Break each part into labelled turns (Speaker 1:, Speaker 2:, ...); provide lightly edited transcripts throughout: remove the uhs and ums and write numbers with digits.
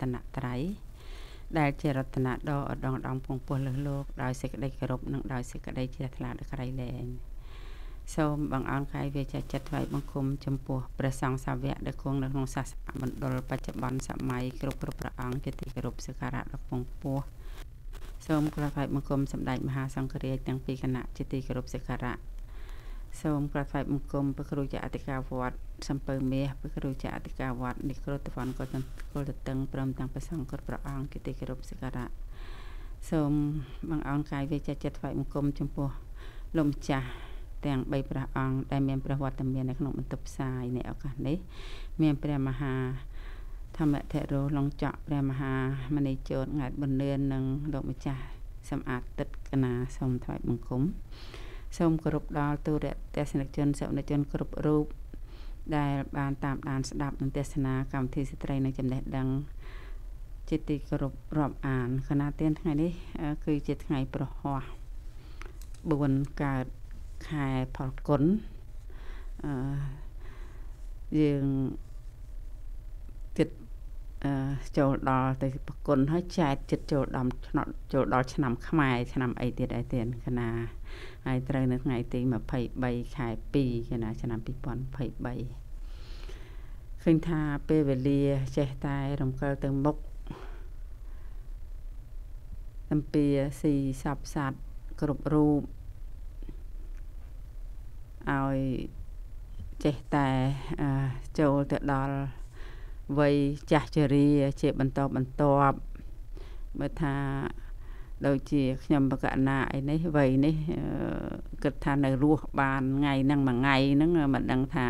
Speaker 1: ตนไตรได้เจรัตนาดอดองดองพงปัวโลกดอยเสกได้กรบนังดอยเสกได้เจตลาดใครแรงសូមបងអរកាយវាចាចិត្តថ្វាយបង្គំចំពោះព្រះសង្ឃសាវកដែលគង់នៅក្នុងសាសនាមណ្ឌលបច្ចុប្បន្នសម័យគ្រប់ព្រះអង្គជាទីគោរពសក្ការៈដ៏ពងពោះសូមក្រាបថ្វាយបង្គំសម្ដេចមហាសង្ឃរាជទាំងពីរគណៈជាទីគោរពសក្ការៈសូមក្រាបថ្វាយបង្គំព្រះគ្រូចាអធិការវត្តសំពៅមាសព្រះគ្រូចាអធិការវត្តនិក្រតវណ្ណកុលតឹងព្រមទាំងព្រះសង្ឃគ្រប់ព្រះអង្គជាទីគោរពសក្ការៈសូមបងអរកាយវាចាចិត្តថ្វាយបង្គំចំពោះលោកម្ចាស់ទាំង3ព្រះអង្គដែលមានព្រះវត្តមាននៅក្នុងបន្ទប់ផ្សាយในឱកាសនេះមានព្រះមហាធម្មធិរោឡុងច័កព្រះមហាមនីជោតង៉ែតប៊ុនលឿននិងលោកម្ចាស់សម្អាតទឹកកណាសូមថ្វាយបង្គំសូមគោរពដល់ទូរទស្សនិកជនសកម្មជនគ្រប់រូបដែលបានតាមដានស្ដាប់និងទស្សនាកម្មវិធីស្ត្រីនិងចំណេះដឹងជាទីគោរពរាប់អានគណៈទានថ្ងៃនេះគឺជាថ្ងៃប្រហ័ស4កើតខែផលគុណយើងចិត្តចូលដល់ទៅប្រគុណហើយចែកចិត្តចូលដល់ឆ្នាំខ្មែរឆ្នាំអីទៀតឯទៀតគណៈហើយត្រូវនៅថ្ងៃទី23ខែ2គណៈឆ្នាំ2023ឃើញថាពេលវេលាចេះតែរំកិលទៅមុខអំពីស៊ីសពសัตว์គ្រប់រូបឲ្យចេះតែចូលទៅដល់វ័យចាស់ជរាជាបន្តបន្ទាប់មើលថាដូចជាខ្ញុំបកណាអីនេះវ័យនេះគិតថានៅរស់បានថ្ងៃហ្នឹងមួយថ្ងៃហ្នឹងមិនដឹងថា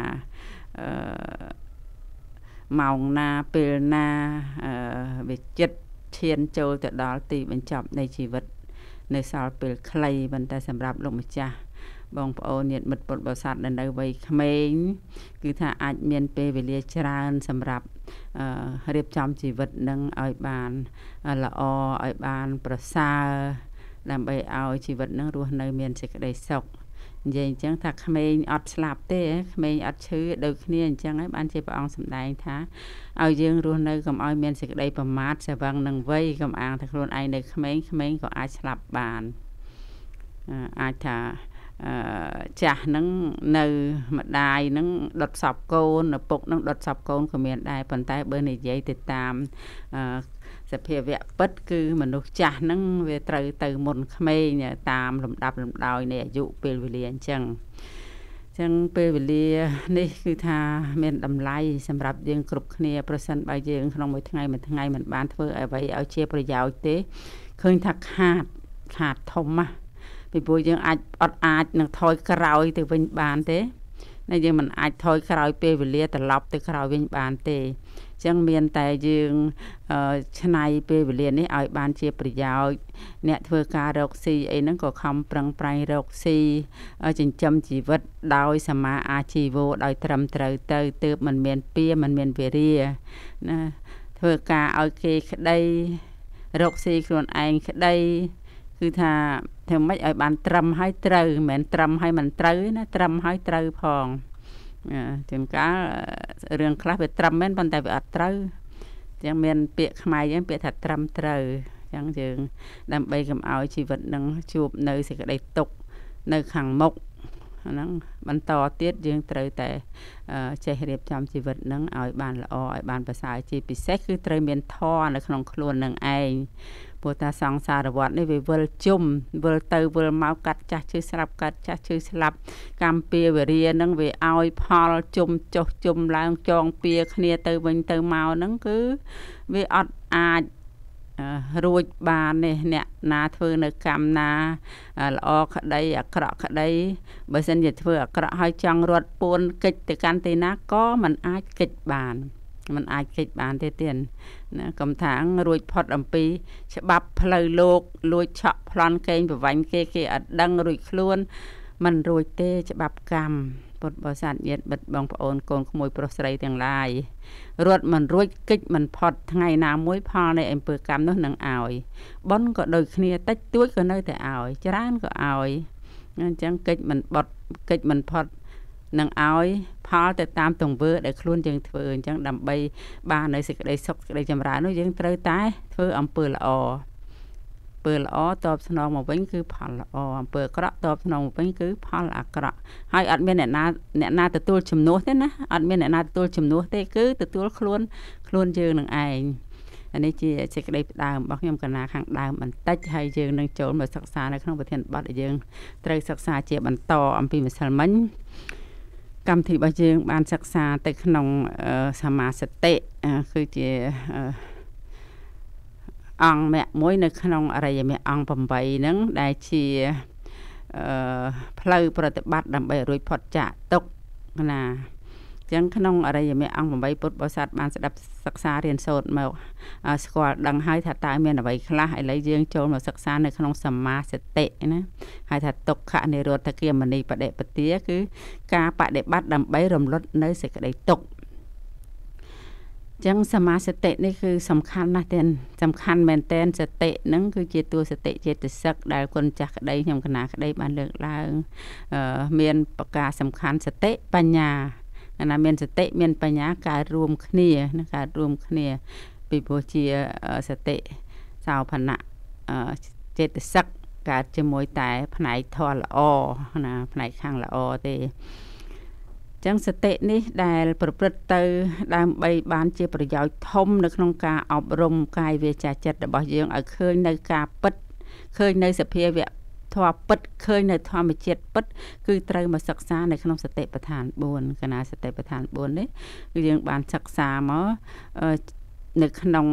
Speaker 1: ម៉ោងណាពេលណាវាចិត្តឈានចូលទៅដល់ទីបញ្ចប់នៃជីវិតនៅសល់ពេលខ្លីប៉ុន្តែសម្រាប់លោកម្ចាស់បងប្អូនញាតិមិត្តពុទ្ធបរិស័ទនៅវ័យក្មេងគឺថាអាចមានពេលវេលាច្រើនសម្រាប់រៀបចំជីវិតនឹងឲ្យបានល្អឲ្យបានប្រសើរដើម្បីឲ្យជីវិតនឹងរស់នៅមានសេចក្តីសុខនិយាយអញ្ចឹងថាក្មេងអត់ស្លាប់ទេក្មេងអត់ឈឺដូចគ្នាអញ្ចឹងហើយបានជាព្រះអង្គសម្ដែងថាឲ្យយើងរស់នៅកុំឲ្យមានសេចក្តីប្រមាទស្រវឹងនឹងវ័យកុំអាងថាខ្លួនឯងនៅក្មេងក៏អាចស្លាប់បានអាចថាចាស់ហ្នឹងនៅម្ដាយហ្នឹងដុតសពកូនឪពុកហ្នឹងដុតសពកូនក៏មានដែរប៉ុន្តែបើនិយាយទៅតាមសភាវៈពិតគឺមនុស្សចាស់ហ្នឹងវាត្រូវទៅមុនក្មេងតាមលំដាប់លំដោយនៃអាយុពេលវេលាអញ្ចឹងពេលវេលានេះគឺថាមានតម្លៃសម្រាប់យើងគ្រប់គ្នាប្រសិនបើយើងក្នុងមួយថ្ងៃមិនបានធ្វើអ្វីឲ្យជាប្រយោជន៍ទេឃើញថាខាតធំណាស់ពីព្រោះយើងអាចនឹងថយក្រោយទៅវិញបានទេតែយើងមិនអាចថយក្រោយពេលវេលាត្រឡប់ទៅក្រោយវិញបានទេអញ្ចឹងមានតែយើងឆ្នៃពេលវេលានេះឲ្យបានជាប្រយោជន៍អ្នកធ្វើការរកស៊ីអីហ្នឹងក៏ខំប្រឹងប្រែងរកស៊ីចិញ្ចឹមជីវិតដោយសមាអាជីវោដោយត្រឹមត្រូវទៅទើបមិនមានពៀមិនមានវេរាណាធ្វើការឲ្យគេក្តីរកស៊ីខ្លួនឯងក្តីគឺថាធ្វើម៉េចឲ្យបានត្រឹមហើយត្រូវមិនមែនត្រឹមហើយមិនត្រូវណាត្រឹមហើយត្រូវផងជាងកាលរឿងខ្លះវាត្រឹមមែនប៉ុន្តែវាអត់ត្រូវចឹងមានពាក្យខ្មែរយើងពាក្យថាត្រឹមត្រូវចឹងយើងដើម្បីកុំឲ្យជីវិតនឹងជួបនៅសេចក្តីទុក្ខនៅខាងមុខហ្នឹងបន្តទៀតយើងត្រូវតែចេះរៀបចំជីវិតនឹងឲ្យបានល្អឲ្យបានប្រសើរជាពិសេសគឺត្រូវមានធម៌នៅក្នុងខ្លួននឹងឯងព្រោះថាសង្សារវដ្តនេះវាវិលជុំវិលទៅវិលមកកាត់ចាស់ឈឺស្លាប់កាត់ចាស់ឈឺស្លាប់កម្មពៀវរានឹងវាឲ្យផលជុំចុះជុំឡើងចងពៀគ្នាទៅវិញទៅមកហ្នឹងគឺវាអត់អាចរួចបាននេះអ្នកណាធ្វើនៅកម្មណាល្អក្តីអាក្រក់ក្តីបើសិនជាធ្វើអាក្រក់ហើយចង់រត់ពួនកិច្ចទៅកាន់ទីណាក៏មិនអាចកិច្ចបានទេទៀតណាកំថាងរួចផុតអំពីច្បាប់ផ្លូវលោកលួចឆក់ប្លន់កេងប្រវាញ់គេអត់ដឹងរួចខ្លួនមិនរួចទេច្បាប់កម្មពុទ្ធបរិស័ទញាតិមិត្តបងប្អូនកូនក្មួយប្រុសស្រីទាំងឡាយរត់មិនរួចកិច្ចមិនផុតថ្ងៃណាមួយផលនៃអំពើកម្មនោះនឹងឲ្យបុណ្យក៏ដូចគ្នាតិចតួចក៏នៅតែឲ្យច្រើនក៏ឲ្យអញ្ចឹងកិច្ចមិនបត់កិច្ចមិនផុតនឹងឲ្យផលទៅតាមទង្វើដែលខ្លួនយើងធ្វើអញ្ចឹងដើម្បីបាននៅសេចក្តីសុខសេចក្តីចម្រើននោះយើងត្រូវតែធ្វើអំពើល្អអំពើល្អតបស្នងមកវិញគឺផលល្អអំពើអាក្រក់តបស្នងមកវិញគឺផលអាក្រក់ហើយអត់មានអ្នកណាទទួលជំនួសទេណាអត់មានអ្នកណាទទួលជំនួសទេគឺទទួលខ្លួនយើងនឹងឯងអានេះជាសេចក្តីផ្ដើមរបស់ខ្ញុំកណាខាងដើមបន្តិចហើយយើងនឹងចូលមកសិក្សានៅក្នុងប្រធានបទដែលយើងត្រូវសិក្សាជាបន្តអំពីម្សិលមិញកម្មវិធីរបស់យើងបានសិក្សាទៅក្នុងសមាសតិគឺជាអង្គមគ្គមួយនៅក្នុងអរិយមគ្គអង្គ8ហ្នឹងដែលជាផ្លូវប្រតិបត្តិដើម្បីរួចផុតចាកទុក្ខណាចឹងក្នុងអរិយមគ្គអង្គ8ពុទ្ធបរិស័ទបានស្ដាប់សិក្សារៀនសូត្រមកស្គាល់ដឹងហើយថាតើមានអ្វីខ្លះឥឡូវយើងចូលមកសិក្សានៅក្នុងសមាសតិណាហើយថាទុក្ខនិរោធគាមនីបដិបទាគឺការបដិបត្តិដើម្បីរំលត់នៅសេចក្តីទុក្ខចឹងសមាសតិនេះគឺសំខាន់ណាស់ទៀតសំខាន់មែនទែនសតិហ្នឹងគឺជាតួសតិចេតសិកដែលគុណចាស់ក្តីខ្ញុំកណាក្តីបានលើកឡើងមានប្រការសំខាន់សតិបញ្ញាណាមានសតិមានបញ្ញាកើតរួមគ្នាណាកើតរួមគ្នាពីព្រោះជាសតិសោភណៈចេតសិកកើតជាមួយតែផ្នែកធម៌ល្អណាផ្នែកខាងល្អទេចឹងសតិនេះដែលប្រព្រឹត្តទៅដើម្បីបានជាប្រយោជន៍ធំនៅក្នុងការអប់រំកាយវាចាចិត្តរបស់យើងឲ្យឃើញនៅការពិតឃើញនៅសភាវៈធម៌ពិតឃើញនៅធម្មជាតិពិតគឺត្រូវមកសិក្សានៅក្នុងសតិប្បដ្ឋាន4កណាសតិប្បដ្ឋាន4នេះគឺយើងបានសិក្សាមកនៅក្នុង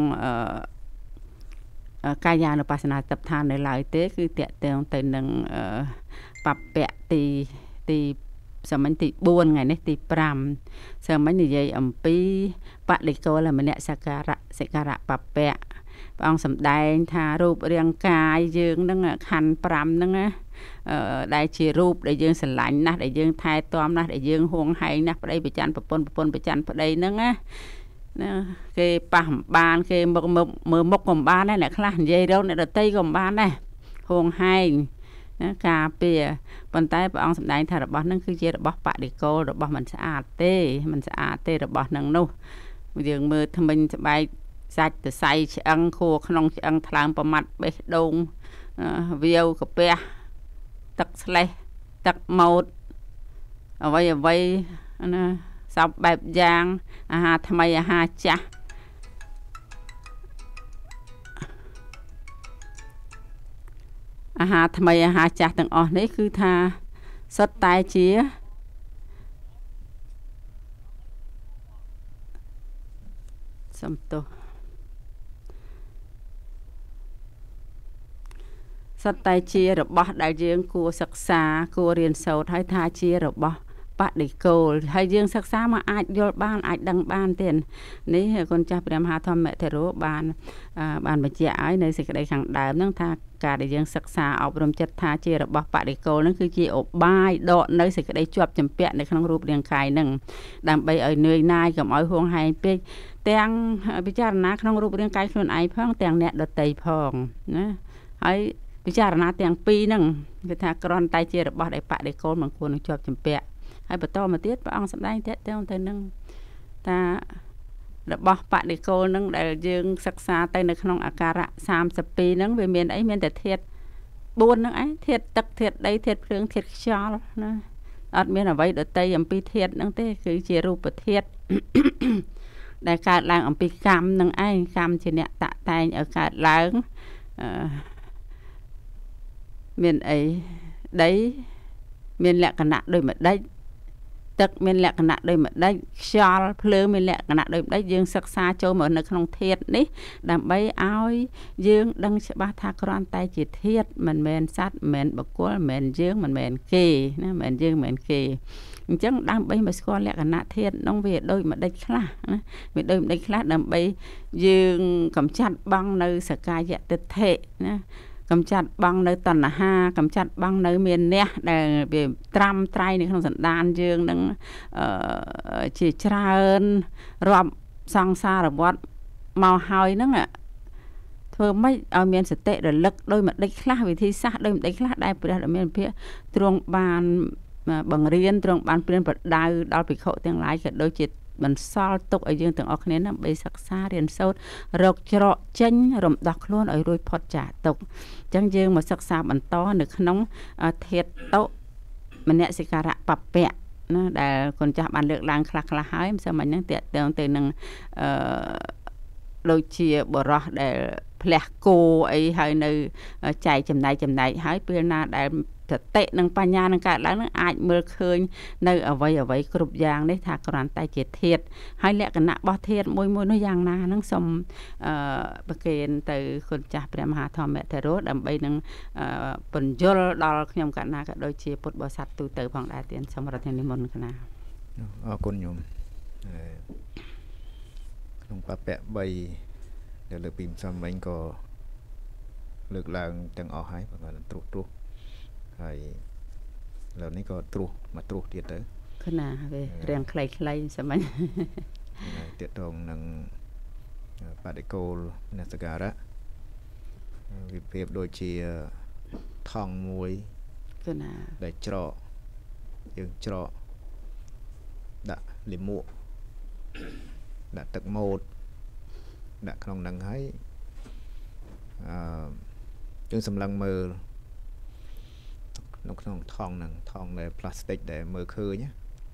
Speaker 1: កាយានុបស្សនាសតិប្បដ្ឋាននៅឡើយទេគឺតេតងទៅនឹងបពៈទីសមិញទី4ថ្ងៃនេះទី5សមិញនិយាយអំពីបដិកោលមនៈសការៈបពៈព្រះអង្គសម្ដែងថារូបរាងកាយយើងហ្នឹងខណ្ឌ5ហ្នឹងណាដែលជារូបដែលយើងស្រឡាញ់ណាស់ដែលយើងថែទាំណាស់ដែលយើងហួងហែងណាស់ប្តីប្រច័ណ្ឌប្រពន្ធប្រច័ណ្ឌប្តីហ្នឹងណាគេប៉ះមិនបានគេមើលមុខក៏មិនបានដែរអ្នកខ្លះនិយាយរកអ្នកដតីក៏មិនបានដែរហួងហែងណាការពារប៉ុន្តែព្រះអង្គសម្ដែងថារបស់ហ្នឹងគឺជារបស់បដិកោលរបស់មិនស្អាតទេរបស់ហ្នឹងនោះយើងមើលថ្មិញស្បែកសាច់ទៅសៃឆ្អឹងខួរក្នុងឆ្អឹងថ្លើមប្រមាត់បេះដូងវាវកាពះទឹកស្លេះទឹកម៉ូតអ្វីណាសពបែបយ៉ាងអាហារថ្មីអាហារចាស់អាហារថ្មីអាហារចាស់ទាំងអស់នេះគឺថាសុទ្ធតែជាសំទោសសុទ្ធតែជារបស់ដែលយើងគួរសិក្សាគួររៀនសូត្រហើយថាជារបស់បដិកោលហើយយើងសិក្សាមកអាចយល់បានអាចដឹងបានទៀតនេះគុណចាស់ព្រះមហាធម្មធិរោបានបញ្ជាក់ឲ្យនៅសេចក្តីខាងដើមហ្នឹងថាការដែលយើងសិក្សាអប់រំចិត្តថាជារបស់បដិកោលហ្នឹងគឺជាឧបាយដកនៅសេចក្តីជាប់ចម្ពាក់នៅក្នុងរូបរាងកាយហ្នឹងដើម្បីឲ្យនឿយណាយកុំឲ្យហួងហែងពេកទាំងពិចារណាក្នុងរូបរាងកាយខ្លួនឯងផងទាំងអ្នកដទៃផងណាហើយពិចារណាទាំងពីរហ្នឹងគឺថាគ្រាន់តែជារបស់ដែលបដិកោលមិនគួរនឹងជាប់ចម្ពាក់ហើយបន្តមកទៀតព្រះអង្គសម្ដែងតេតងទៅនឹងថារបស់បដិកោលនឹងដែលយើងសិក្សាទៅនៅក្នុងអាការៈ32ហ្នឹងវាមានអីមានតែធាតុ4ហ្នឹងឯងធាតុទឹកធាតុដីធាតុភ្លើងធាតុខ្យល់ណាអត់មានអ្វីដទៃអំពីធាតុហ្នឹងទេគឺជារូបធាតុដែលកើតឡើងអំពីកម្មនឹងឯងកម្មជាអ្នកតាក់តែងឲ្យកើតឡើងមានអីដីមានលក្ខណៈដូចម្ដេចទឹកមានលក្ខណៈដូចម្ដេចខ្យល់ភ្លើងមានលក្ខណៈដូចម្ដេចយើងសិក្សាចូលមកនៅក្នុងធាតុនេះដើម្បីឲ្យយើងដឹងច្បាស់ថាគ្រាន់តែជាធាតុមិនមែនសត្វមិនមែនបុគ្គលមិនមែនយើងមិនមែនគេណាមិនមែនយើងមិនមែនគេអញ្ចឹងដើម្បីមកស្គាល់លក្ខណៈធាតុនោះវាដូចម្ដេចខ្លះណាវាដូចម្ដេចខ្លះដើម្បីយើងកម្ចាត់បងនៅសកាយតិដ្ឋិណាកម្ចាត់បងនៅតណ្ហាកម្ចាត់បងនៅមានអ្នកដែលវាត្រាំត្រៃនៅក្នុងសន្តានយើងនឹងជាច្រើនរាប់សង្សារវត្តមកហើយហ្នឹងធ្វើម៉េចឲ្យមានសតិរលឹកដោយមួយដេចខ្លះវិធីសាស្ត្រដោយមួយដេចខ្លះដែលព្រះដ៏មានភិទ្រង់បាន bằng riêng trong ban priên bật đau đau bị khổ tiếng lái cái đôi chết mình sao tục ở dương từng óc nên nó bị sắc xa riêng sâu rọc trọ chân rộng đặc luôn ở đôi phật trả tục chẳng dương mà sắc xa bằng to được nóng thiệt tấu mình nè sẽ cả rạ bập bẹ nó để còn cha bạn lượng lang khạc là hái sao mình những tiệt từ nâng đôi chia bỏ ra để plek cô ấy hay nơi chạy chầm này hái pina để thật tệ nâng pa nha nâng cả lãng ai mơ khơi nơi ở vậy cục giang đấy thà còn tay chết thiệt hay lẽ cái nạ bao thiệt môi nó giang na nâng xong bậc kền từคนchaประมาทอมแม่เทโรดำไปนงปนยลดอลขยมกันนาก็โดยเฉพาะบริษัทตูเตอร์ของได้เตียนสมรภูมินิมนต์กันนะ
Speaker 2: คนโยมลงปะแปะใบเดี๋ยวเลยพิมพ์ซ้ำมันก็เลือกลางจังออกให้ประมาณตรุไอ้เหล่านี้ก็ตรุมาตรุเดียดเตอ
Speaker 1: ขึ้นนาเว้เรียงใครสมัย
Speaker 2: เตียดตรงนังปาเดโกลนัสการะวิเพียบโดยเชียทองมวย
Speaker 1: ขึ้นนา
Speaker 2: ได้เจาะยังเจาะดะลิมุดะตึกโมดดะขนมนังให้จึงสำลังมือนกทองนังทองในพลาสติกđểมือคือnhé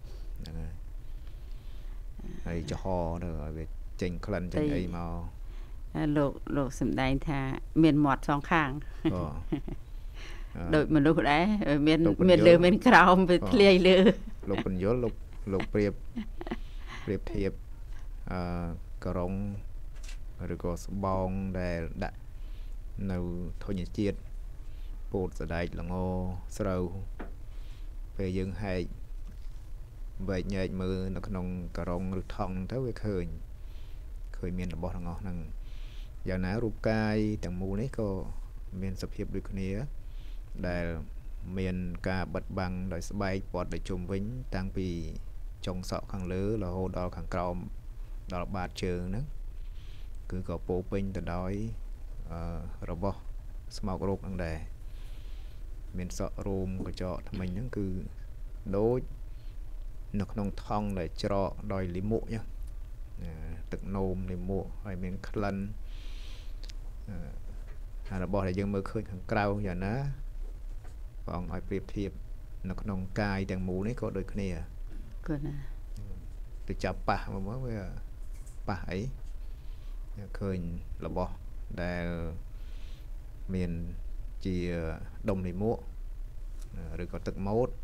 Speaker 2: ไอ้จะห่อเด้อไปเจงคลันเจงไอ้มา
Speaker 1: โลกสำได้ท่าเมียนหมอดสองข้างโดยมันรู้ได้เมียนเลือเมียนคราวไปเทลียเลือ
Speaker 2: โลกเป็นยศโลกเปรียบเทียบกระรองหรือก็สบองได้ดะในทนจีดปูดสะได้หลังโอสระไปยังให้ใบใหญ่มือนักนงกระรองหรือทองเท่าเคยเมียนระบบทางออกนั่งอย่างนั้นรูปกายแต่มูนี้ก็เมียนสภาพด้วยคนนี้ได้เมียนกาบัดบังโดยสบายปลอดโดยจมวิ่งตั้งปีจงเสาะขังเลือเราโหดอขังกรอมดอกบาดเชิงนั้นคือก็โปปิงแต่ดอยระบบสมองโรคนั่งแดเมียนเสาะรูมก็เจาะทำไมนั่นคือโดยนักนงทองเลยเจาะดอยลิมุเนี่ยตึกโนมลิมุไอเมียนคลันระบบอะไรยังมือเคยขังเกลาอย่างนะฟองไอเปรียบเทียบนักนงกายแต่งหมูนี่ก็โดยเนี่ย
Speaker 1: ก็นะ
Speaker 2: ไปจับปะมาเมื่อปะไอ้เคยระบบได้เมียนจีดมลิมุหรือก็ตึกมด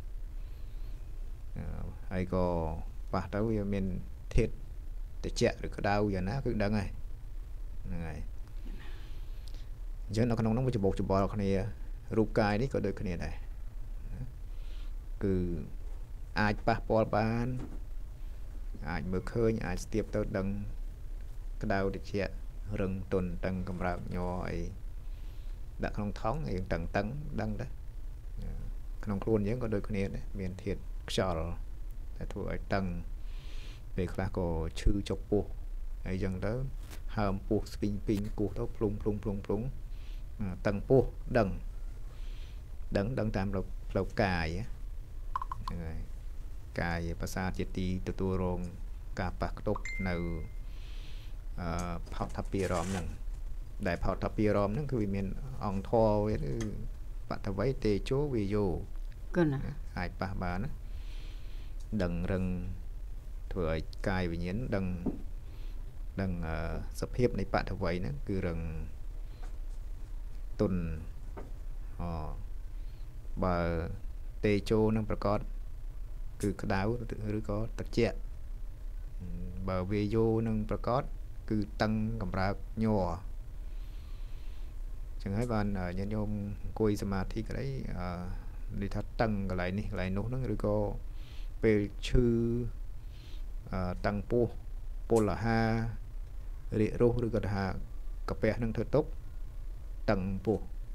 Speaker 2: ไอ้ก็ปะแล้วเมียนเทศแต่เจ๊หรือก็ดาวอย่างนั้นคือดังไงฉะนั้นขนมน้องไปจะบอกเราคนนี้รูปกายนี่ก็โดยคนนี้ได้คืออาจปะปอบ้านอาจเมื่อเคยอาจเตียบตัวดังก็ดาวแต่เจ๊รึงตุนตังกำลังย่อยดักขนมท้องเองตังดังได้ขนมครัวยังก็โดยคนนี้ได้เมียนเทศชอลแต่ทั่วไอ้ตังไปคลาก็ชื่อจกปูไอ้ยังđó hàmปูสปริงปิงกูđó plungตังปูดังตามเรากายภาษาเจตีตัวโรงกาปักตกในเผาทับปีรอมนั่งได้เผาทับปีรอมนั่นคือเมียนอ่องทอไว้ปัตไว้เตโชวิโย
Speaker 1: ก็นะ
Speaker 2: หายปะบานะดังรังถั่วกายวิญญาณดังสภาพในปัตไว้นั่นคือรังตุนบาเตโชนั่งประกอบคือกระดาวหรือก็ตะเจี๊ยบาเวโยนั่งประกอบคือตั้งกำลังย่อchẳngให้บ้านญาติโยมคุยสมาธิก็ได้ดิทัดตั้งก็ไหลนี่ไหลโน้นหรือก็ไปชื่อตั้งปูละห้าเรียรู้หรือก็หากระเปะนั่งเถิดตกตั้งปู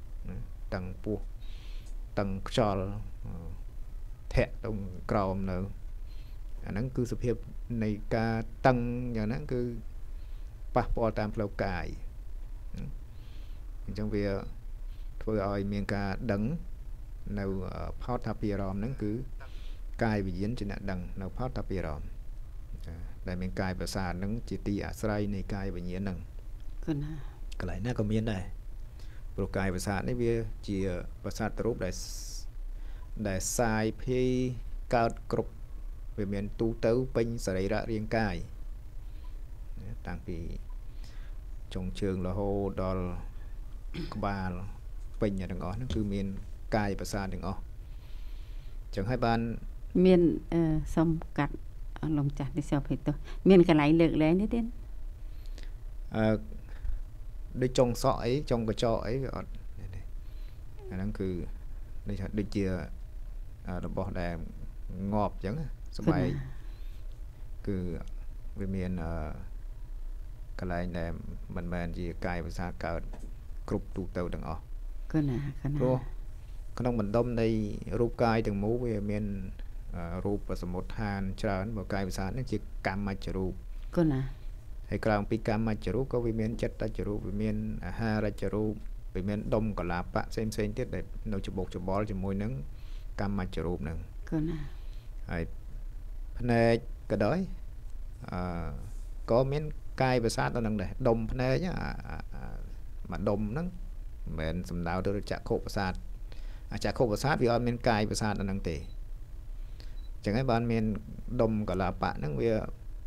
Speaker 2: ตั้งจอลแทะตรงกราวเนออันนั้นคือสภาพในการตั้งอย่างนั้นคือปะปอตามเรากายtrong việc thôi ơi miền cả đấng nào pháo tháp bìa ròm nắng cứ កាយវិញ្ញាណជាអ្នកដឹងនៅផលតាពីអារម្មណ៍ដែលមានកាយប្រសាទហ្នឹងជាទីអាស្រ័យនៃកាយវិញ្ញាណហ្នឹង
Speaker 1: គុណណា
Speaker 2: កន្លែងណាក៏មានដែរព្រោះកាយប្រសាទនេះវាជាប្រសាទរូបដែលសាយភាយកើតគ្រប់វាមានទូទៅពេញសរីរៈរាងកាយតាំងពីចុងជើងរហូតដល់ក្បាលពេញទាំងអស់ហ្នឹងគឺមានកាយប្រសាទទាំងអស់ចឹងហើយបាន
Speaker 1: មានសំកាត់លោកចាស់នេះសូមឲ្យទោះមានកន្លែងលើកលែងទេ
Speaker 2: ដូចចុងសក់អីចុងកញ្ចក់អីវាអត់អាហ្នឹងគឺដូចជារបស់ដែលងាប់អញ្ចឹងសបែងគឺវាមានកន្លែងដែលមិនមែនជាកាយប្រសាទកើតគ្រប់ទូទៅទាំងអស់
Speaker 1: គុណណា
Speaker 2: ព្រោះក្នុងបណ្ដុំនៃរូបកាយទាំងមូលវាមានរូបសមុទ្ឋានច្រើនបើកាយប្រសាទនេះជាកម្មមជ្ឈរូប
Speaker 1: គុណណា
Speaker 2: ហើយក្រៅពីកម្មមជ្ឈរូបក៏វាមានចិត្តចរូបវាមានអាហារចរូបវាមានដុំកលាបៈផ្សេងទៀតដែលនៅច្បុកច្បល់ជាមួយនឹងកម្មមជ្ឈរូបហ្នឹង
Speaker 1: គុណណា
Speaker 2: ហើយភ្នែកក៏ដោយក៏មានកាយប្រសាទដល់ហ្នឹងដែរដុំភ្នែកមួយដុំហ្នឹងមិនមែនសំដៅទៅចក្ខុប្រសាទចក្ខុប្រសាទវាអត់មានកាយប្រសាទដល់ហ្នឹងទេចឹងហើយបានមានដុំកលាបៈហ្នឹងវា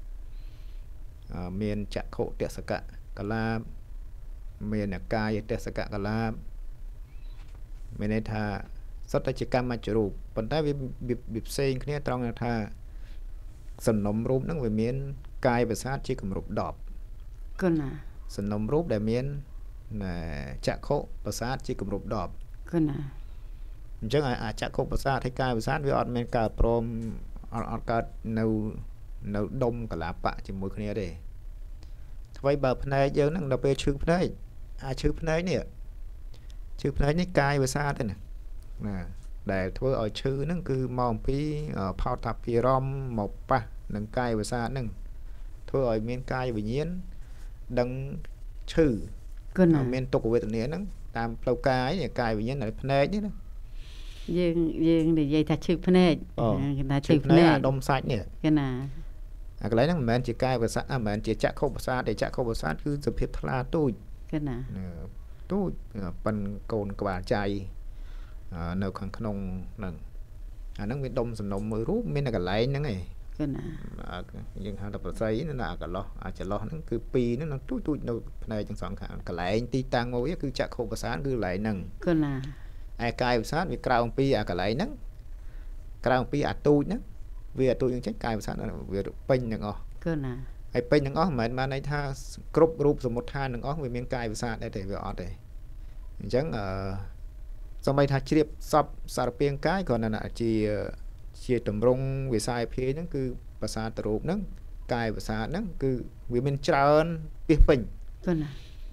Speaker 2: មានចក្ខុទេសកៈកលាបមានកាយទេសកៈកលាបមានន័យថាសុទ្ធតែជាកម្មមជ្ឈរូបប៉ុន្តែវាផ្សេងគ្នាត្រង់ថាសំណុំរូបហ្នឹងវាមានកាយប្រសាទជាគម្រប់10
Speaker 1: គុណណា
Speaker 2: សំណុំរូបដែលមានចក្ខុប្រសាទជាគម្រប់10
Speaker 1: គុណណា
Speaker 2: អញ្ចឹងចក្ខុប្រសាទហើយកាយប្រសាទវាអត់មានកើតព្រមអត់កើតនៅដុំកលាបៈជាមួយគ្នាទេអ្វីបើភ្នែកយើងហ្នឹងដល់ពេលឈឺភ្នែកឈឺភ្នែកនេះកាយប្រសាទទេណាដែលធ្វើឲ្យឈឺហ្នឹងគឺមកអំពីផោតតាភិរមមកប៉ះនឹងកាយប្រសាទហ្នឹងធ្វើឲ្យមានកាយវិញ្ញាណដឹងឈឺមានទុក្ខវេទនាហ្នឹងតាមផ្លូវកាយកាយវិញ្ញាណនៅភ្នែកនេះណា
Speaker 1: យើងនិយាយថាឈឺភ្នែក
Speaker 2: គេថាឈឺភ្នែកអាដុំសាច់នេះ
Speaker 1: គេណា
Speaker 2: អាកន្លែងហ្នឹងមិនមែនជាកាយប្រសាទមិនមែនជាចក្ខុប្រសាទទេចក្ខុប្រសាទគឺសភាពថ្លាទូច
Speaker 1: គេណា
Speaker 2: ទូចប៉ិនកូនក្បាលចៃនៅខាងក្នុងហ្នឹងអាហ្នឹងវាដុំសំណុំមួយរូបមានតែកន្លែងហ្នឹងឯង
Speaker 1: គេណា
Speaker 2: យើងហៅថាប្រស័យណាអាកន្លោះអាចន្លោះហ្នឹងគឺពីរហ្នឹងទូចនៅផ្នែកទាំងសងខាងកន្លែងទីតាំងមួយគឺចក្ខុប្រសាទគឺកន្លែងហ្នឹង
Speaker 1: គេណា
Speaker 2: ឯកាយប្រសាទវាក្រៅអំពីអាកន្លែងហ្នឹងក្រៅអំពីអាទូចហ្នឹងវាអាទូចហ្នឹងចេញកាយប្រសាទវាពេញទាំងអស់
Speaker 1: គេណា
Speaker 2: ហើយពេញទាំងអស់មិនមែនបានន័យថាគ្រប់រូបសមុទ្ឋានទាំងអស់វាមានកាយប្រសាទដែរទេវាអត់ទេអញ្ចឹងសូម្បីថាជ្រាបសពសារពាង្គកាយគ្រាន់តែជាតម្រង់វិស័យភាយហ្នឹងគឺប្រសាទរូបហ្នឹងកាយប្រសាទហ្នឹងគឺវាមានច្រើនពីពេញ
Speaker 1: គឺណា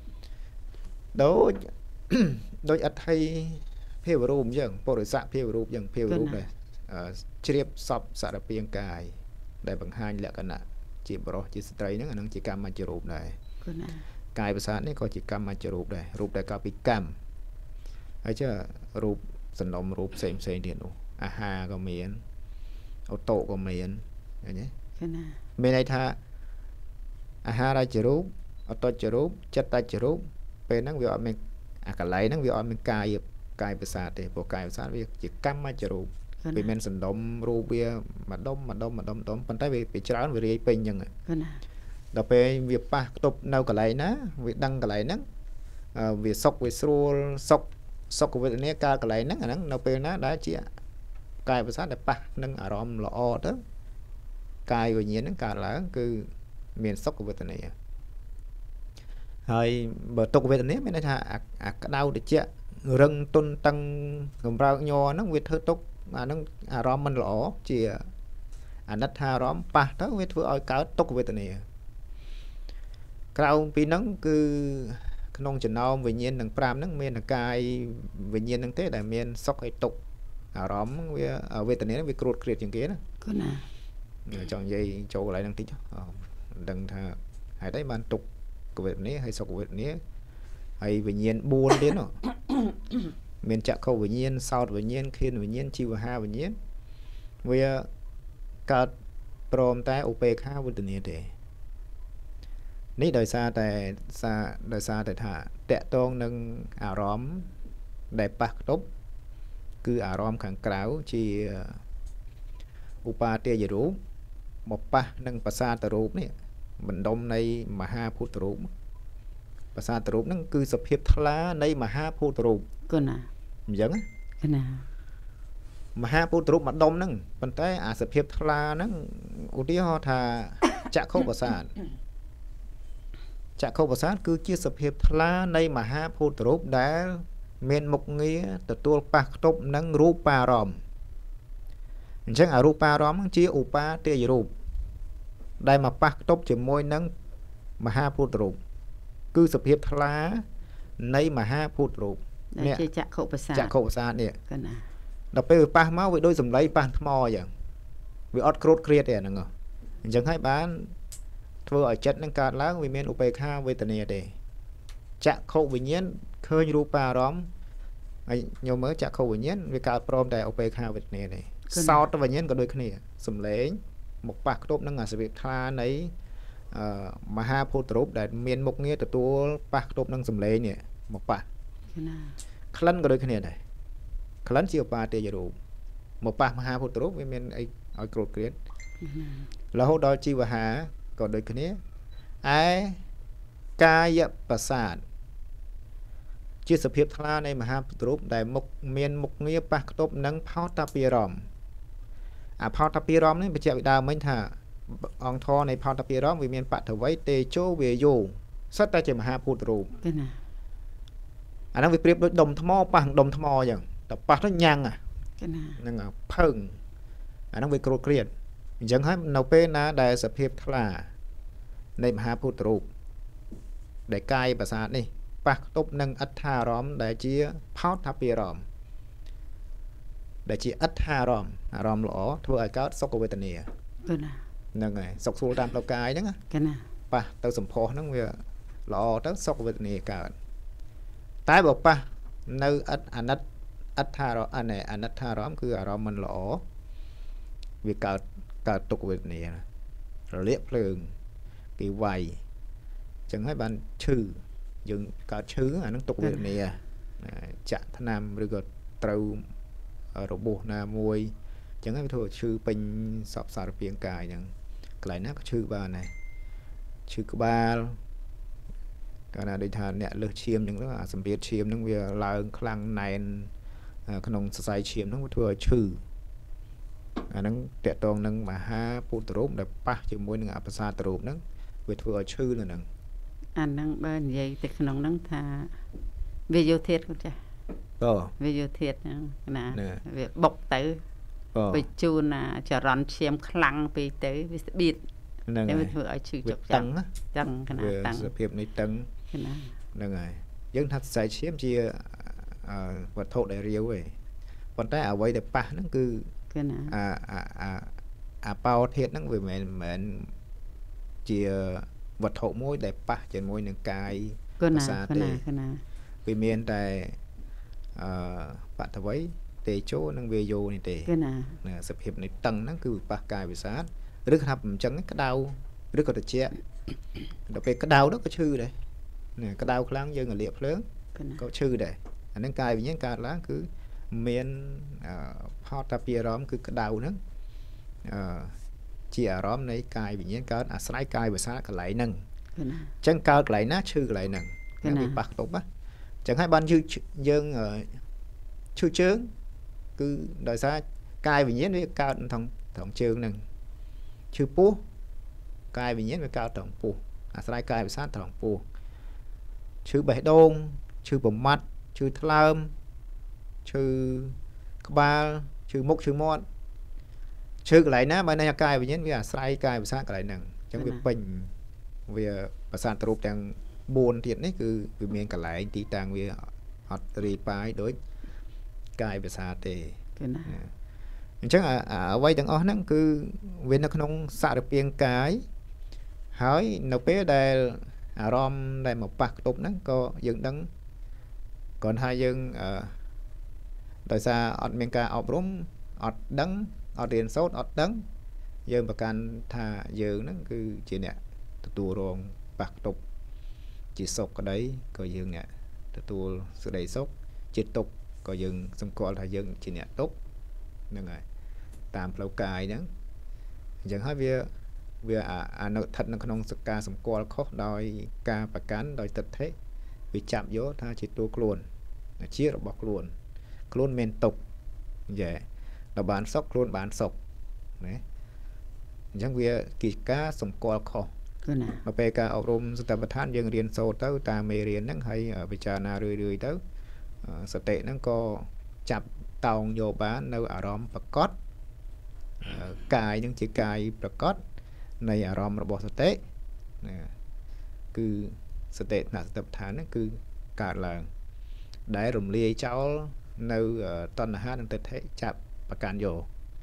Speaker 2: ដូចអត្ថ័យភាវរូបអញ្ចឹងពុរិស័កភាវរូបអញ្ចឹងភាវរូបដែរជ្រាបសពសារពាង្គកាយដែលបង្ហាញលក្ខណៈជាបរិសុទ្ធជាស្ត្រីហ្នឹងអានឹងជាកម្មមជ្ឈរូបដែរ
Speaker 1: គឺណា
Speaker 2: កាយប្រសាទនេះក៏ជាកម្មមជ្ឈរូបដែររូបដែលកើតពីកម្មហើយចេះរូបសំណុំរូបផ្សេងទៀតនោះអាហារក៏មានអូតូក៏មានឃើញទេ
Speaker 1: គឺណា
Speaker 2: មានន័យថាអាហារជារូបអូតូជារូបចិត្តជារូបពេលហ្នឹងវាអត់មានអាកន្លែងហ្នឹងវាអត់មានកាយប្រសាទទេព្រោះកាយប្រសាទវាជាកម្មមជ្ឈរូបវាមានសំណុំរូបវាមួយដុំប៉ុន្តែវាច្រើនវារាយពេញអញ្ចឹង
Speaker 1: គឺណា
Speaker 2: ដល់ពេលវាប៉ះខ្ទប់នៅកន្លែងណាវាដឹងកន្លែងហ្នឹងវាសុខវាស្រួលសុខវេទនាកើតកន្លែងហ្នឹងអាហ្នឹងនៅពេលណាដែលជាកាយប្រសាទដែលប៉ះនឹងអារម្មណ៍ល្អទៅកាយវិញ្ញាណហ្នឹងកើតឡើងគឺមានសុខវេទនាហើយបើទុក្ខវេទនាមានន័យថាអាក្តៅត្រជាក់រឹងទន់តឹងកំរើកញ័រហ្នឹងវាធ្វើទុក្ខអាហ្នឹងអារម្មណ៍មិនល្អជាអាណិតថាអារម្មណ៍ប៉ះទៅវាធ្វើឲ្យកើតទុក្ខវេទនាក្រៅពីហ្នឹងគឺក្នុងចំណោមវិញ្ញាណទាំង5ហ្នឹងមានតែកាយវិញ្ញាណហ្នឹងទេដែលមានសុខហើយទុក្ខអារម្មណ៍វាវេទនាហ្នឹងវាគ្រួតគ្រៀតជាងគេណា
Speaker 1: គឺណា
Speaker 2: ចង់និយាយចូលកន្លែងហ្នឹងតិចមិនដឹងថាហេតុអីបានទុក្ខវេទនាហើយសុខវេទនាហើយវិញ្ញាណ4ទៀតមានចក្ខុវិញ្ញាណសោតវិញ្ញាណឃានវិញ្ញាណជីវហាវិញ្ញាណវាកើតព្រមតែឧបេក្ខាវេទនាទេនេះដោយសារតែថាតកតងនឹងអារម្មណ៍ដែលប៉ះខ្ទប់គឺអារម្មណ៍ខាងក្រៅជាឧបាទាយរូបមកប៉ះនឹងប្រសាទរូបនេះបណ្ដុំនៃមហាភូតរូបប្រសាទរូបហ្នឹងគឺសភាពថ្លានៃមហាភូតរូប
Speaker 1: គណា
Speaker 2: អញ្ចឹង
Speaker 1: គណា
Speaker 2: មហាភូតរូបមួយដុំហ្នឹងប៉ុន្តែអាសភាពថ្លាហ្នឹងឧទាហរណ៍ថាចក្ខុប្រសាទគឺជាសភាពថ្លានៃមហាភូតរូបដែលមានមុខងារទទួលប៉ះខ្ទប់នឹងរូបារម្មណ៍អញ្ចឹងអារូបារម្មណ៍ជាឧបាទាយរូបដែលមកប៉ះខ្ទប់ជាមួយនឹងមហាភូតរូបគឺសភាពថ្លានៃមហាភូតរូប
Speaker 1: នេះជាចក្ខុប្រសាទ
Speaker 2: នេះ
Speaker 1: កណា
Speaker 2: ដល់ពេលវាប៉ះមកវាដូចសំឡេងប៉ះថ្មអញ្ចឹងវាអត់ក្រូតគ្រៀតទេហ្នឹងអញ្ចឹងហើយបានធ្វើឲ្យចិត្តនឹងកើតឡើងវាមានឧបេក្ខាវេទនាទេចក្ខុវិញ្ញាណឃើញរូបារម្មណ៍ហើយញោមមើលចក្ខុវិញ្ញាណវាកើតព្រមតែឧបេក្ខាវេទនាទេសោតវិញ្ញាណក៏ដូចគ្នាសំឡេងមកប៉ះខ្ទប់នឹងអាសភាពថ្លានៃមហាភូតរូបដែលមានមុខងារទទួលប៉ះខ្ទប់នឹងសំឡេងនេះមកប៉ះក្លិនក៏ដូចគ្នាដែរក្លិនជាឧបាទាយរូបមកប៉ះមហាភូតរូបវាមានអីឲ្យក្រូតគ្រៀតរហូតដល់ជីវហាក៏ដូចគ្នាឯកាយប្រសាទជាសភាពថ្លានៃមហាភូតរូបដែលមានមុខងារប៉ះខ្ទប់នឹងផោតតាពីរម្មណ៍អាផោតតាពីរម្មណ៍នេះបញ្ជាក់ពីដើមមិញថាអង្គធរនៃផោតតាពីរម្មណ៍វាមានបតវ័យតេជោវាយោសិតតែជាមហាភូតរូប
Speaker 1: ណា
Speaker 2: អាហ្នឹងវាប្រៀបដូចដុំថ្មប៉ះដុំថ្មអញ្ចឹងតែប៉ះទៅញ៉ាំងហ្នឹងផើងអាហ្នឹងវាក្រូតគ្រៀតអញ្ចឹងហើយនៅពេលណាដែលសភាពថ្លានៃមហាភូតរូបដែលកាយប្រសាទនេះប៉ះខ្ទប់នឹងអត្ថារម្មណ៍ដែលជាផោតតាពីរម្មណ៍ដែលជាអត្ថារម្មណ៍អារម្មណ៍ល្អធ្វើឲ្យកើតសុខវេទនាហ្នឹងហើយសុខស្រួលតាមផ្លូវកាយហ្នឹង
Speaker 1: ណា
Speaker 2: ប៉ះទៅសម្ផស្សហ្នឹងវាល្អទៅសុខវេទនាកើតតែបើប៉ះនៅអាណិតអត្ថារម្មណ៍អាណិតថារម្មណ៍គឺអារម្មណ៍មិនល្អវាកើតទុក្ខវេទនារលាកភ្លើងគេវាយអញ្ចឹងហើយបានឈឺយើងកើតឈឺអានឹងទុក្ខវេទនាចាក់ថ្នាំឬក៏ត្រូវរបួសណាមួយអញ្ចឹងហើយវាធ្វើឈឺពេញសពសារពាង្គកាយហ្នឹងកន្លែងណាក៏ឈឺបានដែរឈឺក្បាលកាលណាដូចថាអ្នកលើសឈាមអញ្ចឹងទៅអាសម្ពាធឈាមហ្នឹងវាឡើងខ្លាំងណែនក្នុងសរសៃឈាមហ្នឹងវាធ្វើឲ្យឈឺអាហ្នឹងតកតងនឹងមហាភូតរូបដែលប៉ះជាមួយនឹងអបសាទរូបហ្នឹងវាធ្វើឲ្យឈឺនៅហ្នឹង
Speaker 1: អាហ្នឹងបើនិយាយទៅក្នុងហ្នឹងថាវាយោធាតុគាត់ចាវាយោធាតុហ្នឹងណាវាបុកទៅបញ្ជូនចរន្តឈាមខ្លាំងពេកទៅវាស្បៀត
Speaker 2: ហ្នឹង
Speaker 1: វាធ្វើឲ្យឈឺចុកចាំងតឹងកណា
Speaker 2: តឹងសភាពនេះតឹង
Speaker 1: ណា
Speaker 2: ហ្នឹងហើយយើងថាសរសៃឈាមជាវត្ថុដែលរាវឯងប៉ុន្តែអ្វីដែលប៉ះហ្នឹងគឺអាបោធាតុហ្នឹងវាមិនមែនជាវត្ថុមួយដែលប៉ះជាមួយនឹងកាយ
Speaker 1: ប្រសាទទេ
Speaker 2: វាមានតែបតវ័យតេជោនិងវាយោនេះទេសភាពនៃតឹងហ្នឹងគឺប៉ះកាយប្រសាទឬថាអញ្ចឹងក្តៅឬក៏ត្រជាក់ដល់ពេលក្តៅនោះក៏ឈឺដែរក្តៅខ្លាំងយើងលាកភ្លើងក៏ឈឺដែរអាហ្នឹងកាយវិញ្ញាណកើតឡើងគឺមានផោតតាពីអារម្មណ៍គឺក្តៅហ្នឹងជាអារម្មណ៍នៃកាយវិញ្ញាណកើតអាស្រ័យកាយប្រសាទកន្លែងហ្នឹងអញ្ចឹងកើតកន្លែងណាឈឺកន្លែងហ្នឹងវាប៉ះខ្ទប់ណាអញ្ចឹងហើយបានយើងឈឺជើងគឺដោយសារកាយវិញ្ញាណវាកើតត្រង់ជើងហ្នឹងឈឺពោះកាយវិញ្ញាណវាកើតត្រង់ពោះអាស្រ័យកាយប្រសាទត្រង់ពោះឈឺបេះដូងឈឺប្រមាត់ឈឺថ្លើមឈឺក្បាលឈឺមុខឈឺមាត់ឈឺកន្លែងណាបើនៃកាយវិញ្ញាណវាអាស្រ័យកាយប្រសាទកន្លែងហ្នឹងអញ្ចឹងវាពេញវាប្រសាទរូបទាំង4ទៀតនេះគឺវាមានកន្លែងទីតាំងវាអត់រីប៉ាយដូចកាយប្រសាទទេអញ្ចឹងអ្វីទាំងអស់ហ្នឹងគឺវានៅក្នុងសារពាង្គកាយហើយនៅពេលដែលអារម្មណ៍ដែលមកប៉ះខ្ទប់ហ្នឹងក៏យើងដឹងគ្រាន់ថាយើងដោយសារអត់មានការអប់រំអត់ដឹង ở điền sốt ở đắng dương bậc can thà dương nó cứ chỉ nè tụ rong bạc tục chỉ sốc ở đấy có dương nè tụ sự đầy sốc chỉ tục có dương xong coi là dương chỉ nè tốt nên rồi tạm lâu cài đó chẳng hỏi việc nội thật nó không sự ca xong coi khó đòi ca bạc cán đòi tật thế vì chạm gió tha chỉ tua luôn chia là bọc luôn men tục vậy là bán sốc luôn bán sốc đấy chẳng việc kỳ cá xong coi khó mà về cả ở room sự tập thán dân riêng sâu tới ta mê riêng nắng hay ở bây giờ nào rưỡi tới sự tệ nó có chập tàu vô bán nơi ở rom và cốt cài những chỉ cài và cốt này ở rom là bỏ sự tệ cứ sự tệ là tập thán nó cứ cả là để rùm lia cháu nơi tuần là hát nó thế chập và càn vô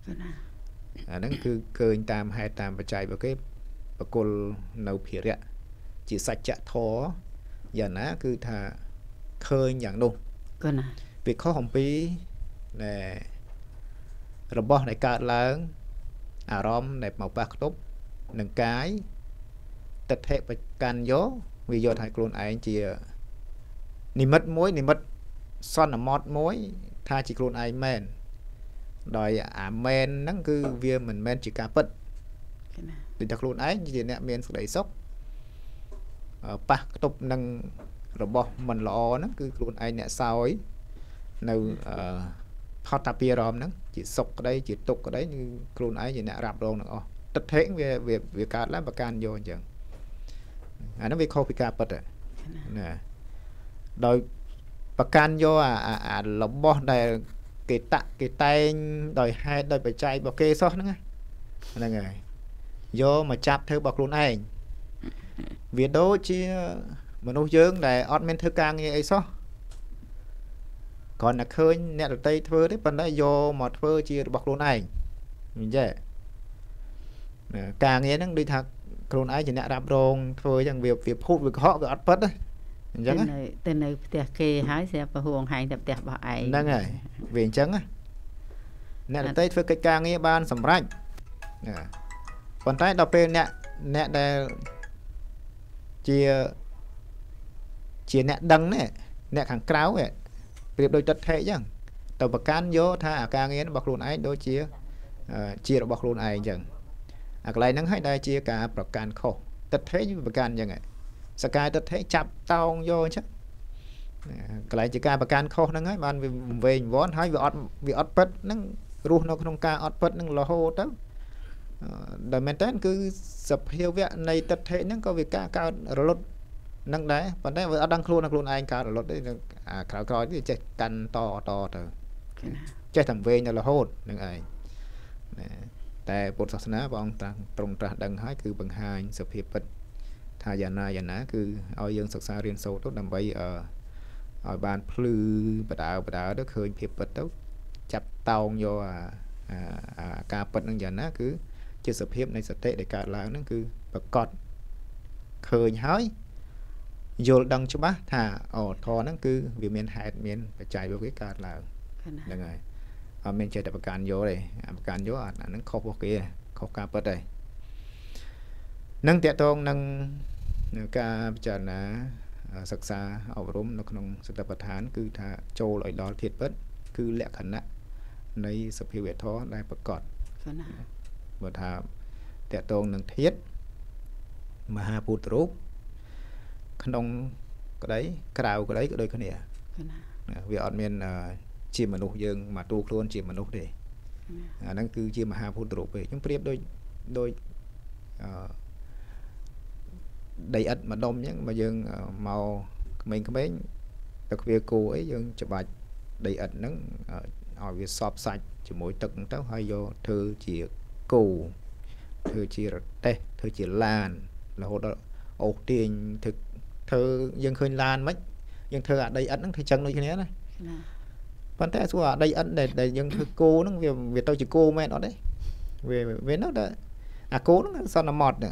Speaker 2: nó cứ cơ tam hai tam và chạy vào cái và cô nấu phía rẹ chỉ sạch chạ thó giờ ná cứ thà khơiอย่างนู่việc khó hồng phí nè robot này cả lớn rom này màu bạc tốt nâng cái tật hệ và can gió vì do thay clone ấy chỉ nỉ mất mối nỉ mất son là mót mối tha chỉ clone ấy men đòi men nó cứ viên mình men chỉ cả bật thì đặc luôn ấy như nè miền đầy sốc bạc tục nâng robot mình lo nó cứ luôn ấy nè sao ấy nâu hot tapia rom nó chỉ sốc ở đây chỉ tục ở đấy như luôn ấy như nè rạp rồi nó tất thế về cả lá bạc can vô chẳng nó về khâu pika bật nè đòi bạc can vô robot này cái tay đòi hai đòi phải chạy bảo kê sót nữa là ngày do mà chạp theo bọc luôn anh việc đó chứ mà nấu dưỡng để ọt men thơ ca nghe ấy sao còn là khơi nè được tây thơ đấy phần đấy do một thơ chia bọc luôn anh nhìn vậy càng nghe nó đi thật luôn ấy chỉ nè đạp rong thôi chẳng việc hút việc họ việc ọt bớt đấy
Speaker 1: tên này tiệc kê hái xe và huồng hành tập tiệc bảo ấy
Speaker 2: đang này về trắng á nè được tây thơ cái càng nghe ban sầm ranh còn tay đọc bên nè để chia nè đăng nè nè hàng cáo vậy việc đôi tật thế chẳng tàu bạc can vô tha càng nghe nó bọc luôn ấy đôi chia được bọc luôn ấy chẳng lại nắng hay đây chia cả bạc can khổ tật thế như bạc can chẳng ạ sky tật thế chập tao vô chứ lại chỉ cả bạc can khổ nắng ấy bạn về vón hay vì ọt bớt nó ru nó không ca ọt bớt nó lo hô tới đời mình tên cứ sập hiệu vẹn này tật thế nó có việc cao rồi nâng đấy còn đấy vừa đăng luôn anh cao rồi đấy khảo coi thì chạy căn to rồi chạy thằng về là hốt nâng ấy tại bộ sát ná bọn trong tra đăng hái cứ bằng hai sập hiệp bật thà giờ ná cứ ao dương sạc xa riêng sâu tốt nằm bay ở bàn plư bà đảo đó khơi hiệp bật tốt chập tàu vô ca bật nâng giờ ná cứ chưa sập hiệp này sập tệ để cả là nó cứ bật cọt khơi hói vô đăng cho bác thà thò nó cứ vì miền hạt miền phải chạy vào cái cả là được rồi miền chơi tập can vô đây can vô nó khóc vào kia khóc ca bật đây nâng tiệt tôn nâng ca chờ là sạc xa ở rúm nó không sự tập hán cứ thà trâu lại đó thiệt bớt cứ lẹ khẩn nè lấy sập hiệp việt thó đây bật cọt và thà tiệt tôn nâng thiết mà ha put rúp không cái đấy cào cái đấy cái đôi cái này vì ở miền chim mà nụ dương mà tu luôn chim mà nụ để năng cứ chim mà ha phun trụ về chúng priệp đôi đầy ắt mà đông nhé mà dương màu mình có mấy đặc biệt cô ấy dương chụp bài đầy ắt nó hỏi việc sọp sạch chỉ mỗi tầng tao hay vô thư chỉ cù thư chỉ tê thư chỉ lan là hồ đó ổ tiền thực thư dân khơi lan mấy dân thư đây ắt nó thì chân nơi này này vấn đề số đây ẩn để dân thư cô nó về tôi chỉ cô mẹ nó đấy về nó đã cố nó sao nó mọt nữa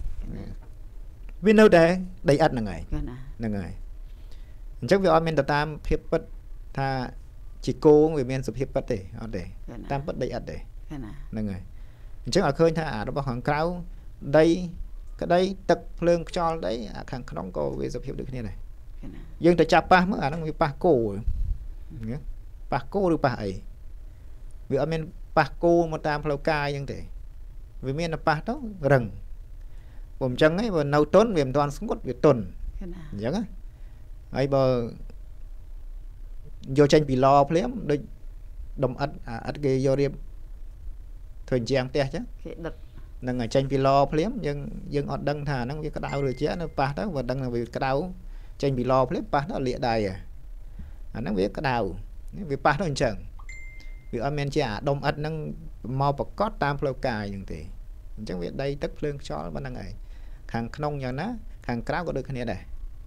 Speaker 2: vì đâu để đây ẩn là ngày chắc vì anh mình tam hiệp bất tha chỉ cô người miền sụp hiệp bất để tam bất đây ẩn để nâng rồi chứ ở khơi tha nó bảo hàng cáo đây cái đây tập lương cho đấy hàng nóng có về dập hiệu được như này nhưng tại chạp pa mới nó bị pa cổ pa cổ được pa ấy vì ở bên pa cổ một tam phao cai như thế vì miền là pa đó rừngผมจังไอ้บ่นเอาต้นเวียมตอนสงดเวียต้นอย่างนั้นไอ้บ่โยจันปีลอเพลี้ยมโดยดมอัดเกยโยเรียมthường trang tia chứ nâng ở tranh pilo phím nhưng ở đăng thà nó cái đau rồi chứ nó pa đó và đăng là vì cái đau tranh pilo phím pa nó lịa đài nó biết cái đau vì pa nó chẳng vì ở men chả đông ắt nó mau bọc cót tam flow cài như thế chẳng biết đây tất lương cho bên năng ấy hàng nông nhà nó hàng cáo có được cái này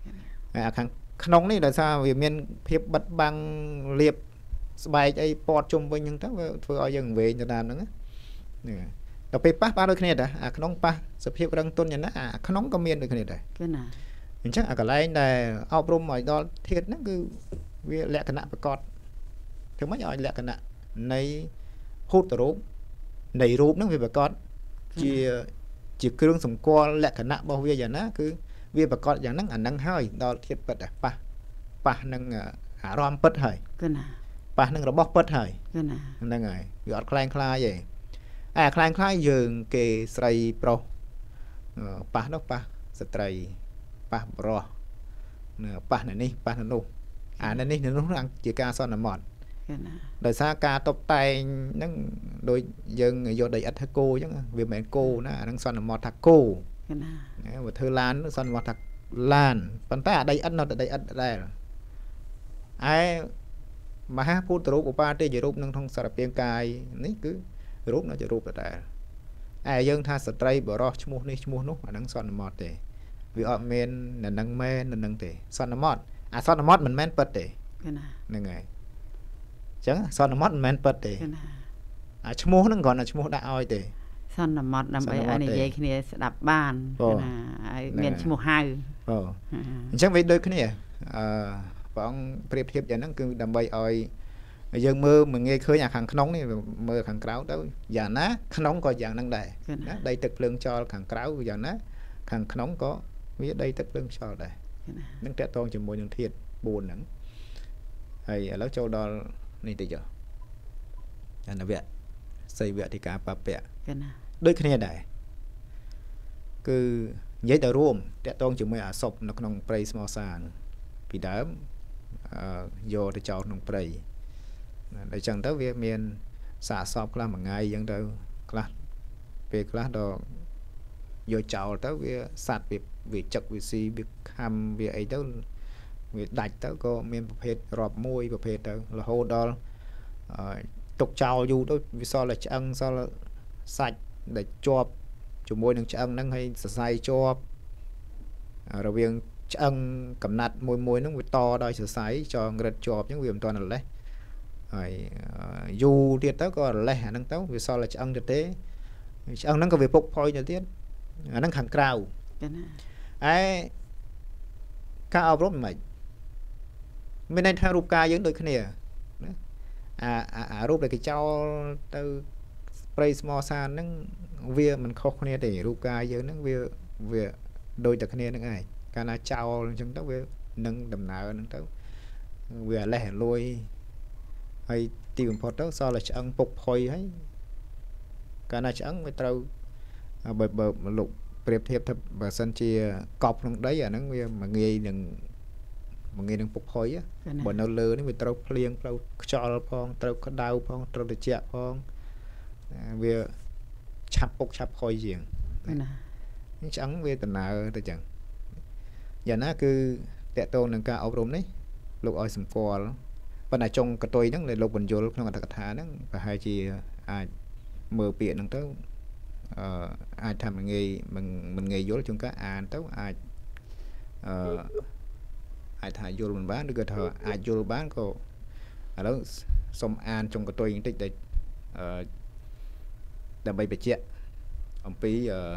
Speaker 2: này hàng nông này là sao vì miền phía bật băng liệp bài ấy port chung với những thứ vừa ở dần về cho đàn nữaเราไปป้าด้วยคะแนนอ่ะขนมป้าสเปียกรังต้นอย่างนั้นขนมก็เมียนด้วยคะแนนได้อย่างเช่นอะไรแต่เอาปรุงหน่อยดอเทียนนั่นคือวิแหลกขณะประกอบถึงไม่ย่อยแหลกขณะในพูดต่อรูปในรูปนั่นวิประกอบจีเครื่องสมควรแหลกขณะบ่วิอย่างนั้นคือวิประกอบอย่างนั้นนั่งห้อยดอเทียนเปิดป้านั่งหารอมเปิดให้ป้านั่งระบบเปิดให้นั่งไงยอดคลายคลายvậyคลายคลายยืงเกสไรโปรปะนกปะสไตรปะบรอปะนี่ปะนั่นนู่นั่นนี่นั่นนู่นจีกาซ้อนน้ำมันโดยซากาตบไตนั่งโดยยืงโยดได้อัฐโกยังเวียนแมนโกนะนั่งซ้อนน้ำมันทักโกว่าเธอล้านซ้อนน้ำมันทักล้านปันแต่ได้อัดนอได้อัดได้ไอ้มาฮะพูดตรูปป้าเตยรูปนั่งทองสารเพียงกายนี่คือรูปnóจะรูปแต่ยังท่าสไตรบรอชมูนี่ชมูนุนั่งซ้อนมอดเตะวิอเมนนั่งแม่นั่งเตะซ้อนมอดซ้อนมอดมันแม่นเปิดเตะนั่งไงจังซ้อนมอดมันแม่นเปิดเตะชมูนั่งก่อนชมูได้อ้อยเตะ
Speaker 1: ซ้อนมอดนำไปอันนี้ยัยขี้ดับบ้านเมียนชมูไฮ
Speaker 2: จังไปด้วยขี้เนี่ยป้องเปรียบเทียบอย่างนั้นคือดำไปอ้อยdân mơ mà nghe khơi nhạc hàng nóng này mơ hàng cáo đó giờ ná nóng có dạng năng đại đây thực lượng cho hàng cáo giờ ná hàng nóng có biết đây thực lượng cho đây những trẻ con chỉ môi những thiệt buồn nắng hay ở lớp châu đó này từ giờ là việc xây việc thì cả bạp bẹ đôi khi này đại cứ giấy tờ ruộng trẻ con chỉ mới ở sọc nó nông prey small sàn vì đám vô để cho nông prey để chẳng tới việc miền xả sọp là một ngày dân đâu là việc là đồ vô chào tới việc sạt việc chật việc gì việc hầm việc ấy tới việc đạch tới có miềnประเภท rọp môi ประเภท tới là hô đó tục chào dù đó vì sao là ăn sao là sạch để cho chủ môi đừng ăn nâng hay say cho rồi việc ăn cầm nát môi nó to đôi say cho người cho những việc toàn là lấy dù tiết tới có lẽ năng tấu vì sao là ăn thực tế ăn nó có việc phục hồi như tiết nó hàng cao ấy các ông rốt mày bên đây theo rụp ca giống đôi cái này rụp là cái cháu từ play small san nó vía mình khó khăn để rụp ca giống nó vía đôi từ cái này nó này cái là cháu trong đó vía nâng đầm nào nâng tấu vía lẻ lôi hay tìm phật đó sao là ăn phục hồi ấy cả na chẳng mới trâu bờ lục priệp thiệp thập và sân chia cọp trong đấy nó mà nghe đừng phục hồi á bởi nó lơ nó mới trâu liền trâu cho phong trâu có đau phong trâu để chẹt phong về chắp hồi gì chẳng về tận nào tôi chẳng giờ nó cứ tẹt tôn nâng cao ốm đấy lục oi sầm còวันไหนจงกระตุยนั่งเลยลงบนโยลក្នុងអត្តកថាហ្នឹងប្រហែលជាអាចមើលពាក្យហ្នឹងទៅអាចថាមិនងាយយល់ជួនកាលអានទៅអាចថាយល់មិនបានឬក៏ថាអាចយល់បានក៏ឥឡូវសូមអានចុងកតុយបន្តិចដើម្បីបញ្ជាក់អំពី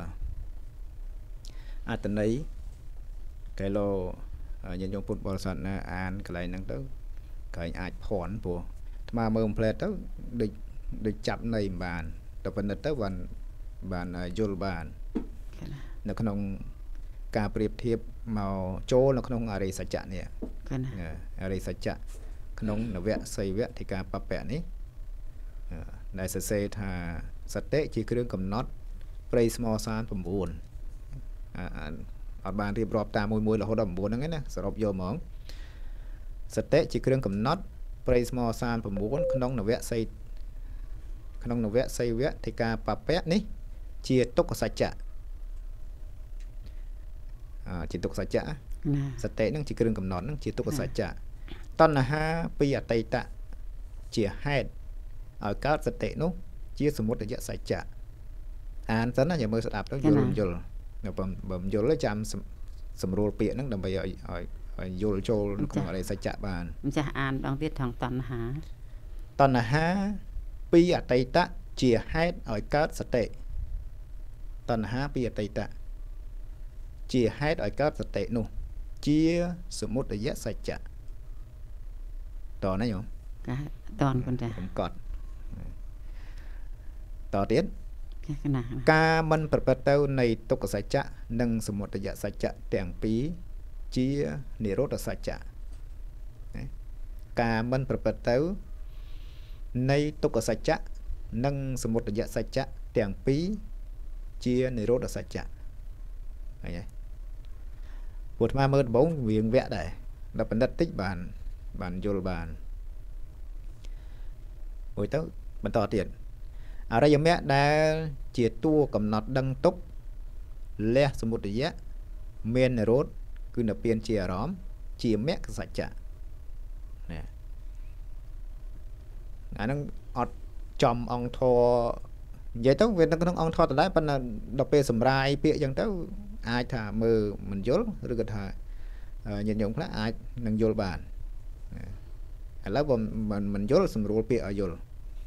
Speaker 2: អត្តន័យកែឡូញាតិញោមពុទ្ធបរិស័ទណាអានកន្លែងហ្នឹងទៅ cái ai phòn của mà mơ plate đó địch được chập này bàn tập vấn tới bàn dồn bàn nó không cà priệp thiệp màu trô nó không ở đây sạch chạ nè ở đây sạch chạ không nó vẽ xây vẽ thì cà bắp bẹ ní đại sơ sê thà sạch tế chỉ cái đường cầm nót play small san phẩm buồn ở bàn thì bọp ta mùi là hỗ đầm buồnហ្នឹងnè sờ vô mỏng sạch tế chỉ cái đường cầm nót play small san phẩm buồn không nó vẽ xây không nó vẽ xây vẽ thì cà bắp bẹ ní chia tốt của sạch chạ chỉ tục sạch chạ sạch tế nó chỉ cái đường cầm nót nó chỉ tục của sạch chạ tòn là ha bây giờ tây tạ chỉ hai ở các sạch tế nó chia số một để dạy sạch chạ anh dẫn là nhà mơ sạch áp đó dồn bầm dồn lấy chăm sầm rô bịa nó đầm bây giờ dồn trôi nó không ở đây sạch chạ bàn
Speaker 1: cha an đang viết thằng
Speaker 2: tòn là ha bây giờ tây tạ chỉ hai ở các sạch tế tòn là ha bây giờ tây tạ chỉ hai ở các sạch tế nó chia số một để dạy sạch chạต่อนะโยม
Speaker 1: ตอนคนจ้ะ
Speaker 2: ผมกดต่อទៀតការមិនប្រព្រឹត្តទៅនៃទុក្ខសច្ចៈនិងសមុទយសច្ចៈទាំងពីរជានិរោធសច្ចៈការមិនប្រព្រឹត្តទៅនៃទុក្ខសច្ចៈនិងសមុទយសច្ចៈទាំងពីរជានិរោធសច្ចៈហើយពុទ្ធមើលដំបូងវាងវគ្គដែរដល់បណ្ឌិតតិចបានយល់បានមួយទៅបន្តទៀតអរិយមគ្គដែលជាតួកំណត់ដឹងទុកលះសមុទយៈមាននិរោធគឺនិព្វានជាអារម្មណ៍ជាមគ្គសច្ចៈណាអានឹងអត់ចំអង្គធរនិយាយទៅវានៅក្នុងអង្គធរដដែលប៉ុន្តែដល់ពេលសម្រាយពាក្យអញ្ចឹងទៅអាចថាមើលមិនយល់ឬក៏ថាញាតិញោមខ្លះអាចនឹងយល់បានឥឡូវមិនយល់សម្រួលពាក្យឲ្យយល់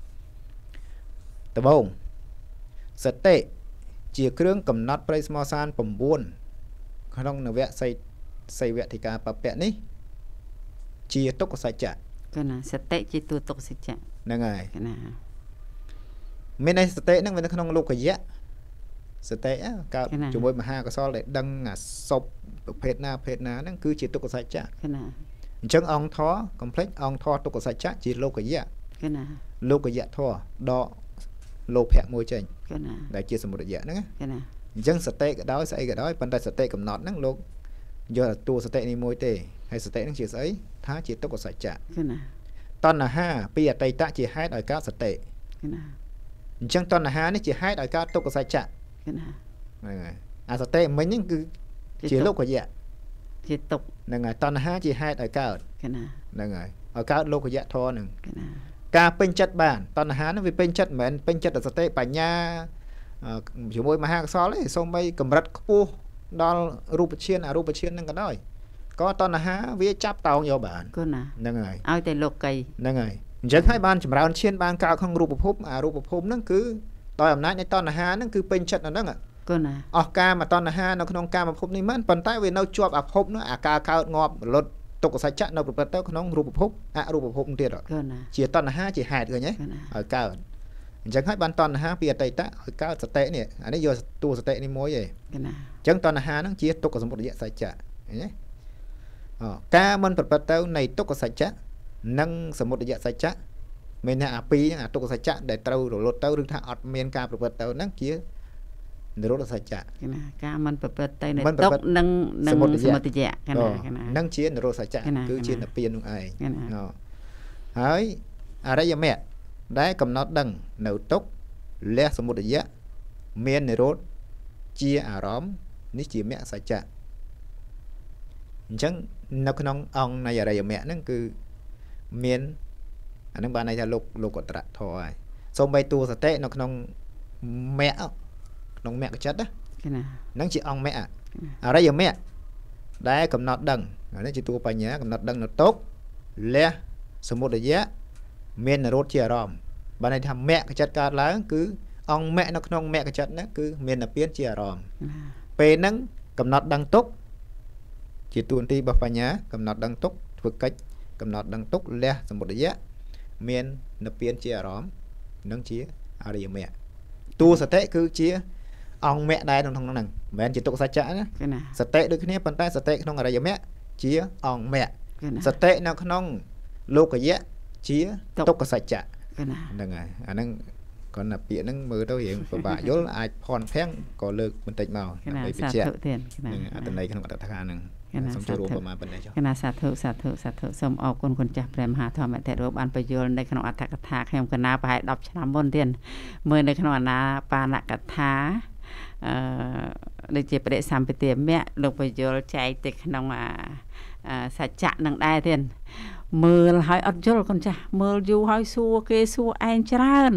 Speaker 2: ដំបូងសតិជាគ្រឿងកំណត់ប្រិស្មសាន9ក្នុងនវៈសីវតិកាបពៈនេះជាទុក្ខសច្ចៈ
Speaker 1: គឺណាសតិជាតួទុក្ខសច្ចៈ
Speaker 2: ហ្នឹងហើយ
Speaker 1: ណា
Speaker 2: មានន័យសតិហ្នឹងវានៅក្នុងលោកយៈសតិកើតជាមួយមហាកុសលដែលដឹងអាសុបប្រភេទណាហ្នឹងគឺជាទុក្ខសច្ចៈ
Speaker 1: ណា
Speaker 2: អញ្ចឹងអង្គធរកុំភ្លេចអង្គធរទុក្ខសច្ចៈជាលោកយៈ
Speaker 1: គឺណា
Speaker 2: លោកយៈធរដកលោភៈមួយចេញ
Speaker 1: គឺណា
Speaker 2: ដែលជាសមុទយៈហ្នឹង
Speaker 1: គឺណា
Speaker 2: អញ្ចឹងសតិក៏ដោយស្អីក៏ដោយប៉ុន្តែសតិកំណត់ហ្នឹងលោកយកតួសតិនេះមួយទេហើយសតិហ្នឹងជាស្អីថាជាទុក្ខសច្ចៈ
Speaker 1: គឺណា
Speaker 2: តណ្ហាពីអតីតជាហេតុឲ្យកើតសតិ
Speaker 1: គឺណា
Speaker 2: អញ្ចឹងតណ្ហានេះជាហេតុឲ្យកើតទុក្ខសច្ចៈ
Speaker 1: គឺណា
Speaker 2: ហ្នឹងហើយអាសតិមិញហ្នឹងគឺជាលោកយៈ
Speaker 1: ជាទុក្ខ
Speaker 2: ហ្នឹងហើយតណ្ហាជាហេតុឲ្យកើត
Speaker 1: គឺណា
Speaker 2: ហ្នឹងហើយឲ្យកើតលោកយៈធរហ្នឹង
Speaker 1: គឺណា
Speaker 2: ការពេញចិត្តបានតណ្ហាហ្នឹងវាពេញចិត្តមិនមែនពេញចិត្តសតិបញ្ញាជាមួយមហាកុសលទេសូម្បីកម្រិតខ្ពស់ដល់រូបឈានអរូបឈានហ្នឹងក៏ដោយក៏តណ្ហាវាចាប់តោងយកបាន
Speaker 1: គឺណា
Speaker 2: ហ្នឹងហើយ
Speaker 1: ឲ្យតែលោកី
Speaker 2: ហ្នឹងហើយអញ្ចឹងហើយបានចម្រើនឈានបានកើតក្នុងរូបភពអារូបភពហ្នឹងគឺដោយអំណាចនៃតណ្ហាហ្នឹងគឺពេញចិត្តនៅហ្នឹង
Speaker 1: គឺណា
Speaker 2: អស់កាមតណ្ហានៅក្នុងកាមភពនេះមិនប៉ុន្តែវានៅជាប់អាភពនោះអាការកើតងាប់រលត់ទុក្ខសច្ចៈនៅប្រព្រឹត្តទៅក្នុងរូបភពអរូបភពទៀតជាតណ្ហាជាហេតុឃើញទេឲ្យកើតអញ្ចឹងហើយបានតណ្ហាពីអតីតឲ្យកើតសតិនេះអានេះយកតួសតិនេះមួយឯង
Speaker 1: គឺណា
Speaker 2: អញ្ចឹងតណ្ហាហ្នឹងជាទុក្ខសមុទយសច្ចៈឃើញទេការមិនប្រព្រឹត្តទៅនៃទុក្ខសច្ចៈនិងសមុទយសច្ចៈមានថាអាពីរហ្នឹងអាទុក្ខសច្ចៈដែលត្រូវរលត់ទៅឬថាអត់មានការប្រព្រឹត្តទៅហ្នឹងជានិរោធសច្ចៈ
Speaker 1: គឺណាការមិនប្រព្រឹត្តទៅនៃទុក្ខនិងសមុទយៈគឺណា
Speaker 2: ហ្នឹងជានិរោធសច្ចៈគឺជានិព្វាននោះឯងហើយអរិយមគ្គដែលកំណត់ដឹងនៅទុក្ខលះសមុទយៈមាននិរោធជាអារម្មណ៍នេះជាមគ្គសច្ចៈអញ្ចឹងនៅក្នុងអង្គនៃអរិយមគ្គហ្នឹងគឺមានអានឹងបានន័យថាលោកកត្រៈធរហើយសូម្បីតួសតិនៅក្នុងមគ្គក្នុងមគ្គចិត្តណាហ្នឹងជាអង្គមគ្គអរិយមគ្គដែលកំណត់ដឹងនេះជាតួបញ្ញាកំណត់ដឹងនៅទុក្ខលះសមុទយៈមាននិរោធជាអារម្មណ៍បានន័យថាមគ្គចិត្តកើតឡើងគឺអង្គមគ្គនៅក្នុងមគ្គចិត្តហ្នឹងគឺមាននិព្វានជាអារម្មណ៍ពេលហ្នឹងកំណត់ដឹងទុក្ខជាតួនាទីរបស់បញ្ញាកំណត់ដឹងទុក្ខធ្វើកិច្ចកំណត់ដឹងទុក្ខលះសមុទយៈមាននិព្វានជាអារម្មណ៍ nâng chia ở đây mẹ tu sợ tệ cứ chia ông mẹ đây đồng thằng năng mẹ chỉ tục sa chả nhá sợ tệ đôi khi nè bàn tay sợ tệ không ở đây mẹ chia ông mẹ sợ tệ nào không lô cái gì chia tục cái sa chả đừng à anh năng còn là biển năng mưa đâu hiện và bà dốt ai phòn phèn có lực bình tĩnh màu
Speaker 1: để bị chết
Speaker 2: từ đây không có thằng hàng xong cho rùa mà bên đây cho
Speaker 1: cái nào sát thử xong ở con chặt rèm hà thọ mẹแต่รูปอันประโยชน์ในขนมอัฐกถาแห่งคณะไปดับชนะบนเตียนเมื่อในขนมนาปานกถาในเจ็บประเดสามไปเตียแม่ลงประโยชน์ใจติดขนมสัจจะนังได้เตียนมือหอยอัดยลคนจ้ะมืออยู่หอยซัวเกซัวไอจราน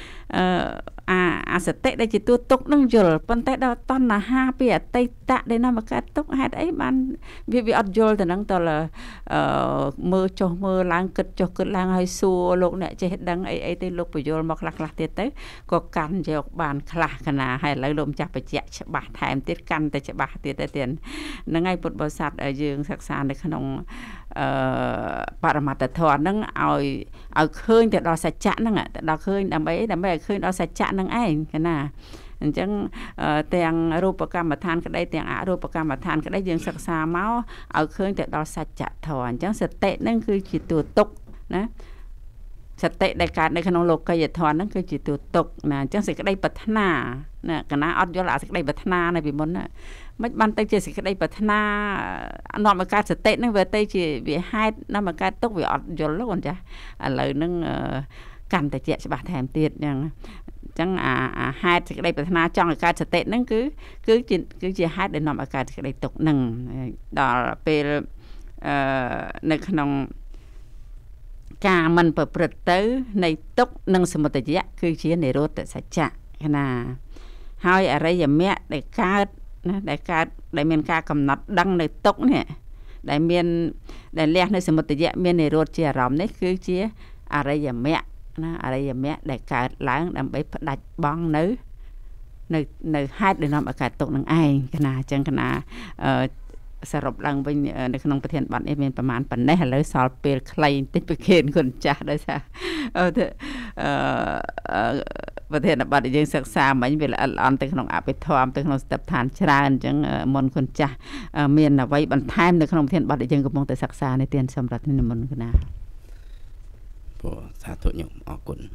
Speaker 1: สเตได้จิตตัวตกนั่งยลปันแต่ดาวตอนน่ะ5 ปีไตตะได้นำมากตกหาได้บ้านวิอัดยลแต่นั่งตอนละมือจอมือล้างกึดจอ ล้างหอยซัวโลกเนี่ยจะเห็นดังไอตีลูกประโยชน์มากหลักๆเตี้ยเต้ก็กันจะออกบานคลาขนาให้ไหลลมจับไปเจาะฉบับแถมติดกันแต่ฉบับเตี้ยเตียนนั่งไงบทบาทสัตว์ยืงศักษาในขนมปรมาตถอนนั่งเอาคืนแต่ดอกสัจจะนั่งแต่ดอกคืนดำไปคืนดอกสัจจะนั่งไอ้กันนะจังแต่งรูปกรรมฐานก็ได้แต่งอารูปกรรมฐานก็ได้ยืงศักษาเมาเอาคืนแต่ดอกสัจจะถอนจังสเตนั่นคือจิตตัวตกนะสเตในการในขนมโลกกายถอนนั่นคือจิตตัวตกนะจังสิก็ได้พัฒนานะกันนะอัดยลาสิก็ได้พัฒนาในปีมนนะไม่บันเตจสิก็ได้พัฒนานอนมาการสเตนั่นเวทีจีวิให้นำมาการตกวิอัดยลแล้วก่อนจ้ะอะไรนั่งกันแต่เจ็บฉบับแถมเตียดยังจังให้สิก็ได้พัฒนาจังการสเตนั่นคือจีให้ได้นำมาการสิก็ได้ตกหนึ่งดอเป็นในขนมการมันเปิดเผยตื้อในตกหนึ่งสมุทรยะคือเชียในรถแต่สัจจะขนาดให้อะไรอย่างเนี้ยได้การนะได้เมียนการกำหนดดังในตกเนี่ยได้เมียนได้เลี้ยงในสมุทรยะเมียนในรถเชียรำนี่คือเชียอะไรอย่างเนี้ยนะอะไรอย่างเนี้ยได้การล้างดำไปดัดบ้องเนื้อในให้ได้นำอากาศตกนั่งไอ้ขนาดจังขนาดสรุปลังเป็นในขนมประเทศบัตรเอเมนประมาณปันได้เลยสอบเปลี่ยนใครติดไปเกณฑ์คนจ้าได้ใช่ประเทศบัตรยังศึกษามันเป็นอันแต่ขนมอาไปทอมแต่ขนมสตับฐานชราจังมนคนจ้าเมียนไว้บรรทายในขนมประเทศบัตรยังกำลังแต่ศึกษาในเตียนสำหรับในมนกันนะ
Speaker 3: พอสาธุโยมออกกุล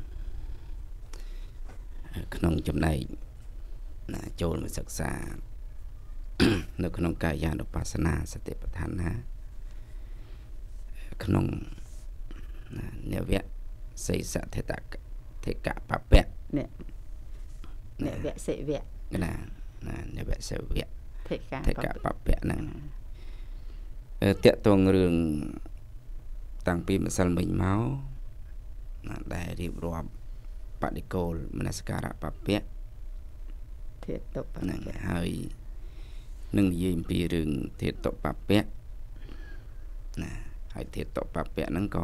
Speaker 3: ขนมจำในโจรมาศึกษาในขนมกายานุปัสสนาสติปัฏฐานนะขนมเนวะเสสะเทตะเทกะปะเปะ
Speaker 1: เนี่ยเนวะเสวะ
Speaker 3: นะเนวะเสวะเทกะปะเปะนั่นเตะตรงเรื่องต่างปีมันสลิมเมาได้เรียบรวมปฏิโกลมนัสการะปะเปะ
Speaker 1: เทตก
Speaker 3: นั่นให้นึ่งยืมปีเรื่องเทตปะเปะนะให้เทตปะเปะนั่นก็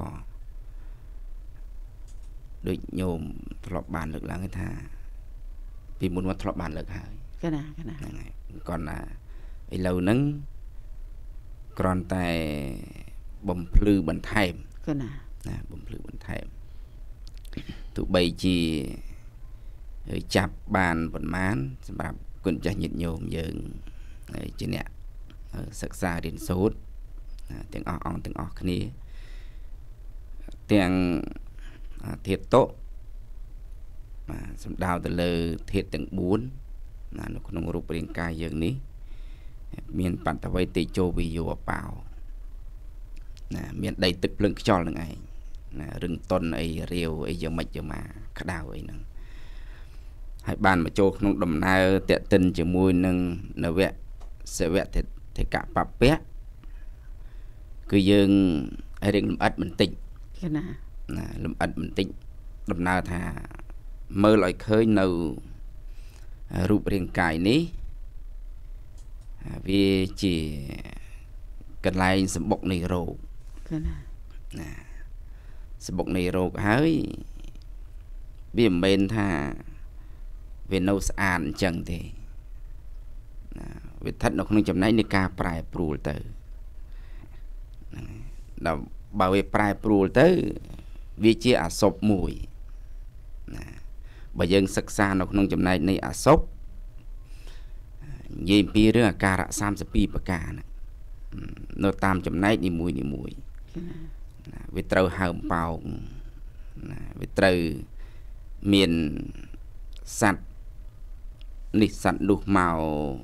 Speaker 3: โดยโยมทลบบานเลิกแล้วไงท่าปีมุนว่าทลบบานเลิกหาย
Speaker 1: ก็นะ
Speaker 3: ก่อนนะไอ้เรานั้นกรอนแต่บ่มพลือบันไทม์
Speaker 1: ก็นะ
Speaker 3: บ่มพลือบันไทม์ตุใบจีจับบานบนม้านสำหรับคนจะหยิบโยมยืนจีเนี่ยศึกษาเรียนสูตรเตียงอ่อนเตียงออกนี้เตียงเทียดโตสำดาวแต่เลยเทียดเตียงบุญนกนงรูปเรียงกายอย่างนี้เมียนปัตตะไวติโจวิโยเปล่าเมียนได้ตึกเรื่องจอลยังไงเรื่องต้นไอเรียวไอเยอะไม่เยอะมาขดาวไอนั่งให้บ้านมาโจขนมดำนาเตะตินจะมวยนึงเนวะเสวะเทกะปะเปะคือยังไอเรื่องลมอัดมันติดลมอัดมันติดดำนาท่าเมื่อลอยเคยនៅរូបរាងកាយនេះវាជាកន្លែងសម្បុកនៃរោគណាសម្បុកនៃរោគហើយវាមិនមែនថាវានៅស្អាតអញ្ចឹងទេវាស្ថិតនៅក្នុងចំណែកនៃការប្រែប្រួលទៅដល់បើវាប្រែប្រួលទៅវាជាអសុបមួយណាបើយើងសិក្សានៅក្នុងចំណែកនៃអសុបនិយាយពីរឿងអាការៈ32ប្រការនៅតាមចំណែកនីមួយវាត្រូវហើមប៉ោងវាត្រូវមានសัตว์នេះសัตว์នោះមក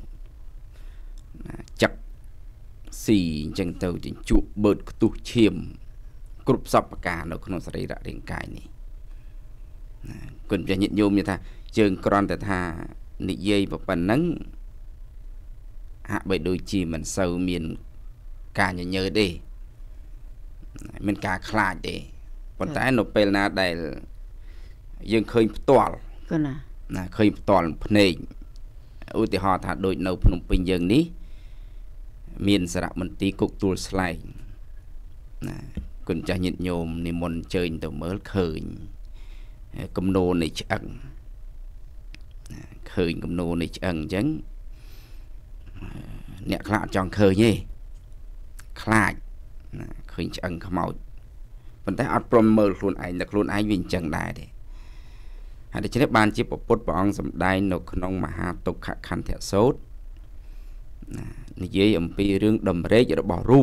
Speaker 3: ចឹកស៊ីអញ្ចឹងទៅជញ្ជក់បឺតខ្ទុះឈាមគ្រប់សពប្រការនៅក្នុងសរីរៈរាងកាយនេះគុណចាស់ញាតិញោមនិយាយថាជើងក្រន់តែថានិយាយប៉ុណ្ណឹងហាក់បីដូចជាមិនសូវមានការញញើទេមានការខ្លាចទេប៉ុន្តែនៅពេលណាដែលយើងឃើញផ្ទាល់
Speaker 1: គណា
Speaker 3: ឃើញផ្ទាល់ភ្នែកឧទាហរណ៍ថាដូចនៅភ្នំពេញយើងនេះមានសារមន្ទីរគុកទួលស្លែងគុណចាស់ញាតិញោមនិមន្តអញ្ជើញទៅមើលឃើញគំនោនៃឆ្អឹងឃើញគំនោនៃឆ្អឹងអញ្ចឹងអ្នកខ្លះអត់ចង់ឃើញទេខ្លាចឃើញឆ្អឹងខ្មោចប៉ុន្តែអត់ព្រមមើលខ្លួនឯងតែខ្លួនឯងវាអញ្ចឹងដែរទេហើយដូច្នេះបានជាពុទ្ធព្រះអង្គសម្ដែងនៅក្នុងមហាទុក្ខខន្ធសូត្រនិយាយអំពីរឿងតម្រេចរបស់រូប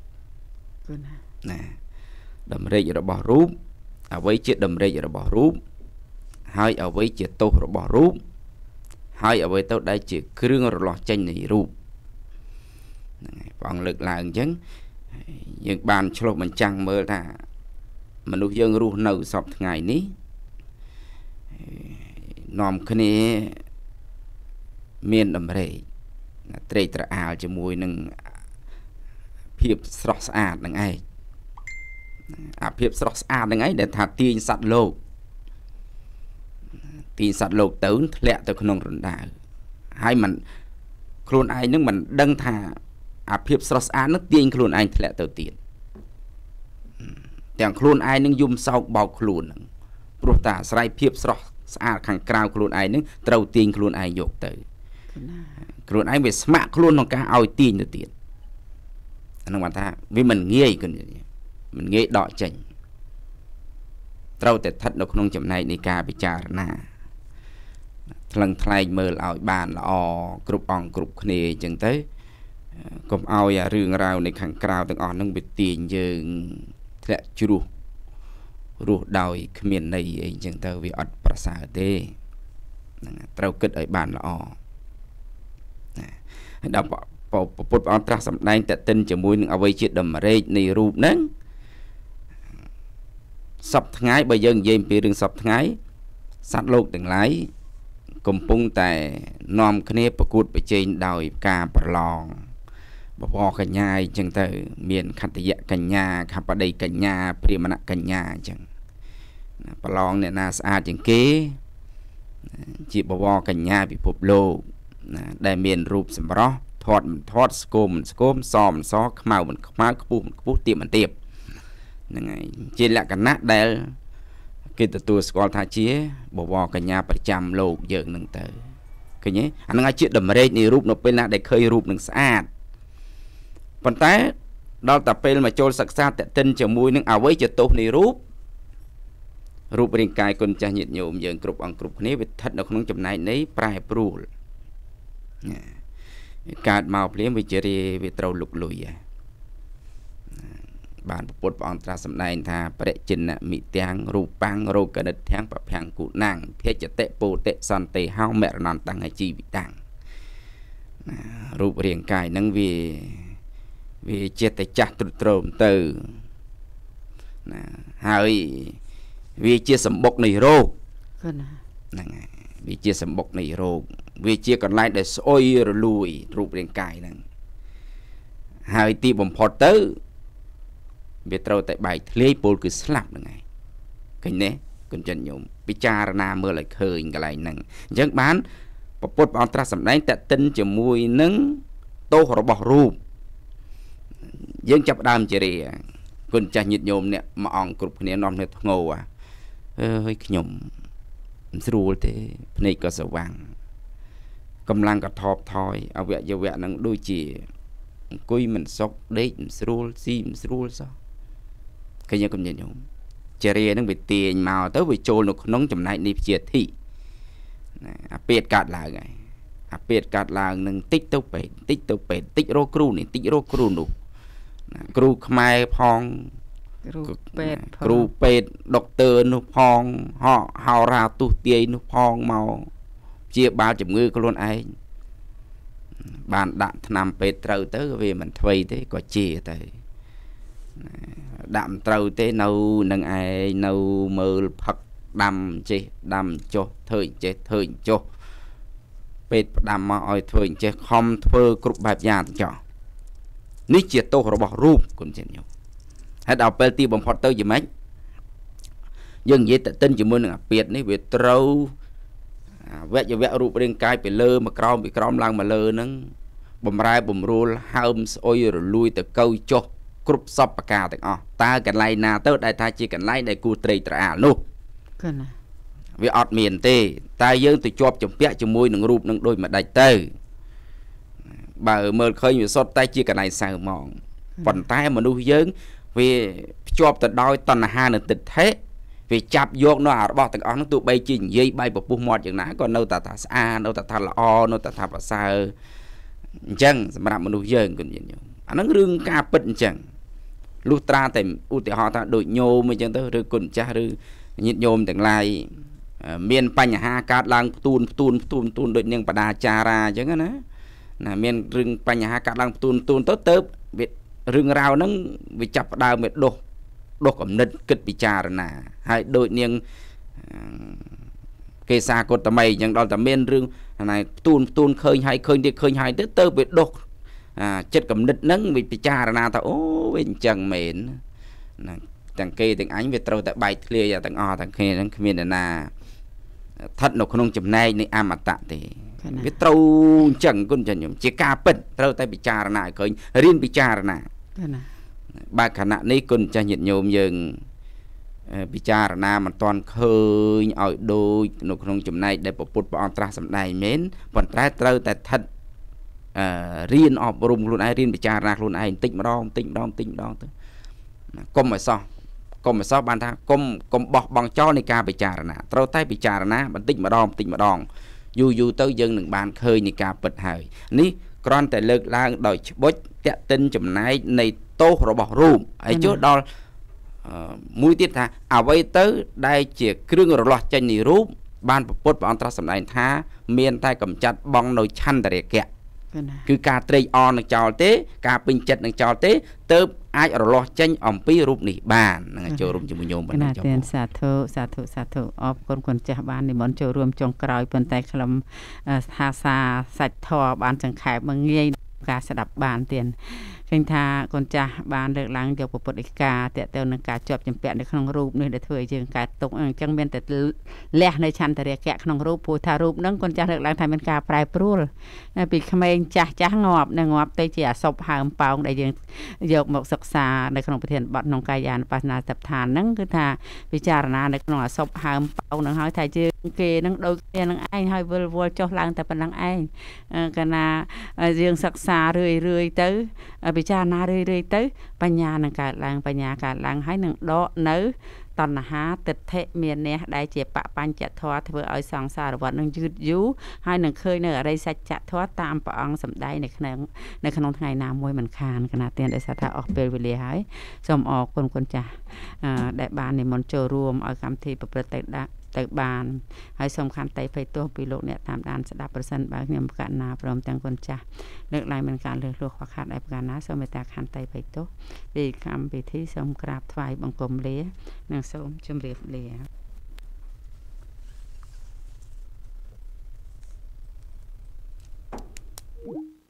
Speaker 3: តម្រេចរបស់រូបអ្វីជាតម្រេចរបស់រូបហើយអ្វីជាទោសរបស់រូបហើយអ្វីទៅដែលជាគ្រឿងរលាស់ចេញនៃរូបហ្នឹងហើយព្រះអង្គលើកឡើងអញ្ចឹងយើងបានឆ្លុះបញ្ចាំងមើលថាមនុស្សយើងរស់នៅសពថ្ងៃនេះនាំគ្នាមានតម្រេចត្រេកត្រអាលជាមួយនឹងភាពស្រស់ស្អាតនឹងឯងអាភាពស្រស់ស្អាតនឹងឯងដែលថាទាញសត្វលោកទៅធ្លាក់ទៅក្នុងរណ្ដៅហើយมันខ្លួនឯងនឹងមិនដឹងថាអាភាពស្រស់ស្អាតនឹងទាញខ្លួនឯងធ្លាក់ទៅទៀតទាំងខ្លួនឯងនឹងយំសោកបោកខ្លួននឹងព្រោះតែអាស្រ័យភាពស្រស់ស្អាតខាងក្រៅខ្លួនឯងនឹងត្រូវទាញខ្លួនឯងយកទៅខ្លួនឯងវាស្ម័គ្រខ្លួនក្នុងការឲ្យទាញទៅទៀតអានោះបានថាវាមិនងាយមិនងាយដកចេញត្រូវតែស្ថិតនៅក្នុងចំណែកនៃការពិចារណាថ្លឹងថ្លែងមើលឲ្យបានល្អគ្រប់អង្គគ្រប់គ្នាអញ្ចឹងទៅកុំឲ្យរឿងរ៉ាវនៃខាងក្រៅទាំងអស់ហ្នឹងវាទាញយើងធ្លាក់ជ្រោះរស់ដោយគ្មានន័យអីអញ្ចឹងទៅវាអត់ប្រសើរទេហ្នឹងត្រូវគិតឲ្យបានល្អដល់ពុទ្ធព្រះអង្គត្រាស់សម្ដែងតេតិនជាមួយនឹងអ្វីជាតម្រេចនៃរូបហ្នឹងសពថ្ងៃបើយើងនិយាយពីរឿងសពថ្ងៃសត្វលោកទាំងឡាយកំពុងតែនាំគ្នាប្រកួតប្រជែងដោយការប្រឡងបបកញ្ញាអញ្ចឹងទៅមានខត្តយកញ្ញាខបដីកញ្ញាព្រាមណកញ្ញាអញ្ចឹងប្រឡងអ្នកណាស្អាតជាងគេជាបវរកញ្ញាពិភពលោកដែលមានរូបសម្រស់ធាត់មិនធាត់ស្គមមិនស្គមសមិនសខ្មៅមិនខ្មៅខ្ពស់មិនខ្ពស់ទាបមិនទាបហ្នឹងហើយជាលក្ខណៈដែលគេទទួលស្គាល់ថាជាបវរកញ្ញាប្រចាំលោកយើងហ្នឹងទៅឃើញទេអាហ្នឹងអាចជាតម្រេចនៃរូបនៅពេលណាដែលឃើញរូបនឹងស្អាតប៉ុន្តែដល់តែពេលមកចូលសិក្សាតេតិនជាមួយនឹងអ្វីជាទោសនៃរូបរាងកាយគុណចាស់ញាតិញោមយើងគ្រប់អង្គគ្រប់គ្នាវាស្ថិតនៅក្នុងចំណែកនៃប្រែប្រួលកើតមកភ្លាមវិជារីវាត្រូវលុកលុយបានពុទ្ធព្រះអង្គត្រាស់សម្ដែងថាបរិជិណមិទាំងរូបាំងរោគនិតទាំងបភាំងគុណាំងភេចតិពោតិសន្តិហោមរណន្តង្ហជីវិតាំងរូបរាងកាយហ្នឹងវាចិត្តចាស់ទ្រុឌទ្រោមទៅហើយវាជាសម្បុកនៃរោគហ្នឹងហើយវាជាសម្បុកនៃរោគវាជាកន្លែងដែលស្អុយរលួយរូបរាងកាយហ្នឹងហើយទីបំផុតទៅវាត្រូវតែបែកធ្លាយពលគឺស្លាប់ហ្នឹងឯងឃើញទេគុណចិនញោមពិចារណាមើលឲ្យឃើញកន្លែងហ្នឹងអញ្ចឹងបានពុទ្ធព្រះអង្គត្រាស់សម្ដែងតេតិនជាមួយនឹងទោសរបស់រូបយើងចាប់ដើមជារីគុណចាស់ញាតិញោមអ្នកមួយអង្គគ្រប់គ្នានាំគ្នាធ្ងោហើយខ្ញុំមិនស្រួលទេភ្នែកក៏ស្វាំងកម្លាំងក៏ថបថយអវយវៈហ្នឹងដូចជាអង្គុយមិនសុខដេកមិនស្រួលស៊ីមិនស្រួលសោះឃើញគុណញាតិញោមជារីហ្នឹងវាទាញមកទៅវាចូលនៅក្នុងចំណែកនៃវិជាធិអាពេតកាត់ឡើងហើយអាពេតកាត់ឡើងនឹងតិចទៅពេកតិចទៅពេកតិចរកគ្រូនេះតិចរកគ្រូនោះគ្រូខ្មែរផងគ្រូពេទ្យដុកទ័រនោះផងហោរាទុះទាយនោះផងមកជាបាលជំងឺខ្លួនឯងបានដាក់ថ្នាំពេទ្យត្រូវទៅវាមិនថ្មីទេក៏ជាទៅដាក់មិនត្រូវទេនៅនឹងឯងនៅមើលផឹកដាំចេះដាំចុះធ្វើអញ្ចេះធ្វើអញ្ចុះពេទ្យផ្ដាំមកឲ្យធ្វើអញ្ចេះខំធ្វើគ្រប់បែបយ៉ាងចុះនេះជាទោសរបស់រូបគុណជាញោមហើយដល់ពេលទីបំផុតទៅយ៉ាងម៉េចយើងនិយាយតតិនជាមួយនឹងអាពាតនេះវាត្រូវវគ្គរូបរាងកាយពីលើមកក្រោមពីក្រោមឡើងមកលើហ្នឹងបំរែបំរួលហើមស្អុយរលួយទៅកៅចុះគ្រប់សពប្រការទាំងអស់តើកន្លែងណាទៅដែលថាជាកន្លែងដែលគួរត្រេកត្រអាលនោះ
Speaker 1: គណា
Speaker 3: វាអត់មានទេតែយើងទៅជាប់ចម្ពាក់ជាមួយនឹងរូបនឹងដូចម្ដេចទៅបើមើលឃើញវាសុទ្ធតែជាកន្លែងសៅហ្មងប៉ុន្តែមនុស្សយើងវាភ្ជាប់ទៅដោយតណ្ហានិងទិដ្ឋិវាចាប់យកនៅរបស់ទាំងអស់នោះទោះបីជានិយាយបាយពពុះមាត់យ៉ាងណាក៏នៅតែថាស្អាតនៅតែថាល្អនៅតែថាប្រសើរអញ្ចឹងសម្រាប់មនុស្សយើងគុណញាតិញោមអាហ្នឹងរឿងការពិតអញ្ចឹងលុះត្រាតែឧទាហរណ៍ថាដូចញោមអញ្ចឹងទៅឬគុណចាស់ឬញាតិញោមទាំងឡាយមានបញ្ហាកើតឡើងផ្ទួនដូចនាងបដាចារាអញ្ចឹងណាមានរឿងបញ្ហាកើតឡើងផ្ទួនទៅវារឿងរ៉ាវហ្នឹងវាចាប់ផ្ដើមវាដុសកំណត់គិតពិចារណាហើយដូចនាងកេសាកុតមីអញ្ចឹងដល់តែមានរឿងណៃផ្ទួនឃើញហើយទៅវាដុសចិត្តកំណត់ហ្នឹងវាពិចារណាថាអូវាអញ្ចឹងមែនទាំងគេទាំងអញវាត្រូវតែបែកធ្លាយទាំងអស់ទាំងគ្នាហ្នឹងគ្មាននរណាស្ថិតនៅក្នុងចំណែកនៃអមតៈទេវាត្រូវអញ្ចឹងគុណចាញ់ខ្ញុំជាការពិតត្រូវតែពិចារណាឲ្យឃើញរៀនពិចារណាបើខណៈនេះគុណចាស់ញាតិញោមយើងពិចារណាមិនទាន់ឃើញឲ្យដូចនៅក្នុងចំណែកដែលពុទ្ធព្រះអង្គត្រាស់សម្ដែងមែនប៉ុន្តែត្រូវតែស្ថិតរៀនអប់រំខ្លួនឯងរៀនពិចារណាខ្លួនឯងបន្តិចម្ដងទៅកុំឲ្យសោះបានថាកុំបោះបង់ចោលនៃការពិចារណាត្រូវតែពិចារណាបន្តិចម្ដងយូរទៅយើងនឹងបានឃើញនៃការពិតហើយនេះគ្រាន់តែលើកឡើងដោយច្បុចតាក់ទិនចំណែកនៃទោសរបស់រូបហើយចូលដល់មួយទៀតថាអ្វីទៅដែលជាគ្រឿងរលាស់ចេញនៃរូបបានពុទ្ធព្រះអង្គត្រាស់សម្ដែងថាមានតែកំចាត់បងនៅឆន្ទរគៈគឺការត្រេកអរនឹងចោលទេការពេញចិត្តនឹងចោលទេទើបអាចរលាស់ចេញអំពីរូបនេះបាននឹងចូលរួមជាមួយញោមបណ្ឌិត
Speaker 1: ចុះសាធុអរគុណគុណចាស់បាននិមន្តចូលរួមចុងក្រោយប៉ុន្តែខ្លឹមថាសាសាច់ធរបានចង្ខេបមកងាយការស្ដាប់បានទៀតឃើញថាកូនចាស់បានលើកឡើងយកពុទ្ធដីកាតេតទៅនឹងការជាប់ចម្ពាក់នៅក្នុងរូបនេះដែលធ្វើឲ្យយើងកើតទុកអញ្ចឹងមានតែលះនៅឆន្ទរគៈក្នុងរូបព្រោះថារូបហ្នឹងកូនចាស់លើកឡើងថាមានការប្រែប្រួលពីក្មេងចាស់ងាប់ទៅជាអសុបហើមប៉ោងដែលយើងយកមកសិក្សានៅក្នុងប្រធានបទក្នុងកាយានុបស្សនាសព្ទឋានហ្នឹងគឺថាពិចារណានៅក្នុងអសុបហើមប៉ោងហ្នឹងហើយថាយើងគេហ្នឹងដូចគ្នានឹងឯងហើយវល់ចុះឡើងតែប៉ុណ្្នឹងឯងកាលណាយើងសិក្សារឿយទៅពិចារណារឿយទៅបញ្ញានឹងកើតឡើងហើយនឹងដកនៅតណ្ហាទិដ្ឋិមានះដែលជាបបញ្ចធម៌ធ្វើឲ្យសង្សារវដ្តនឹងយឺតយូរហើយនឹងឃើញនៅអរិយសច្ចធម៌តាមព្រះអង្គសម្ដែងនៅក្នុងថ្ងៃណាមួយមិនខានគណៈទានដែលថាអស់ពេលវេលាហើយសូមអរគុណគុណចាស់ដែលបាននិមន្តចូលរួមឲ្យកម្មវិធីប្រព្រឹត្តទៅបានហើយសូមខន្តីភ័យទោសពីលោកអ្នកតាមដានស្ដាប់ប្រសិនបើខ្ញុំកណ្ណាព្រមទាំងគុណចាស់លើកឡើងមានការលើសលួសខ្វះខាតឯប្រការណាសូមមេត្តាខន្តីភ័យទោសពីកម្មវិធីសូមក្រាបថ្វាយបង្គំលានិងសូមជម្រាបលា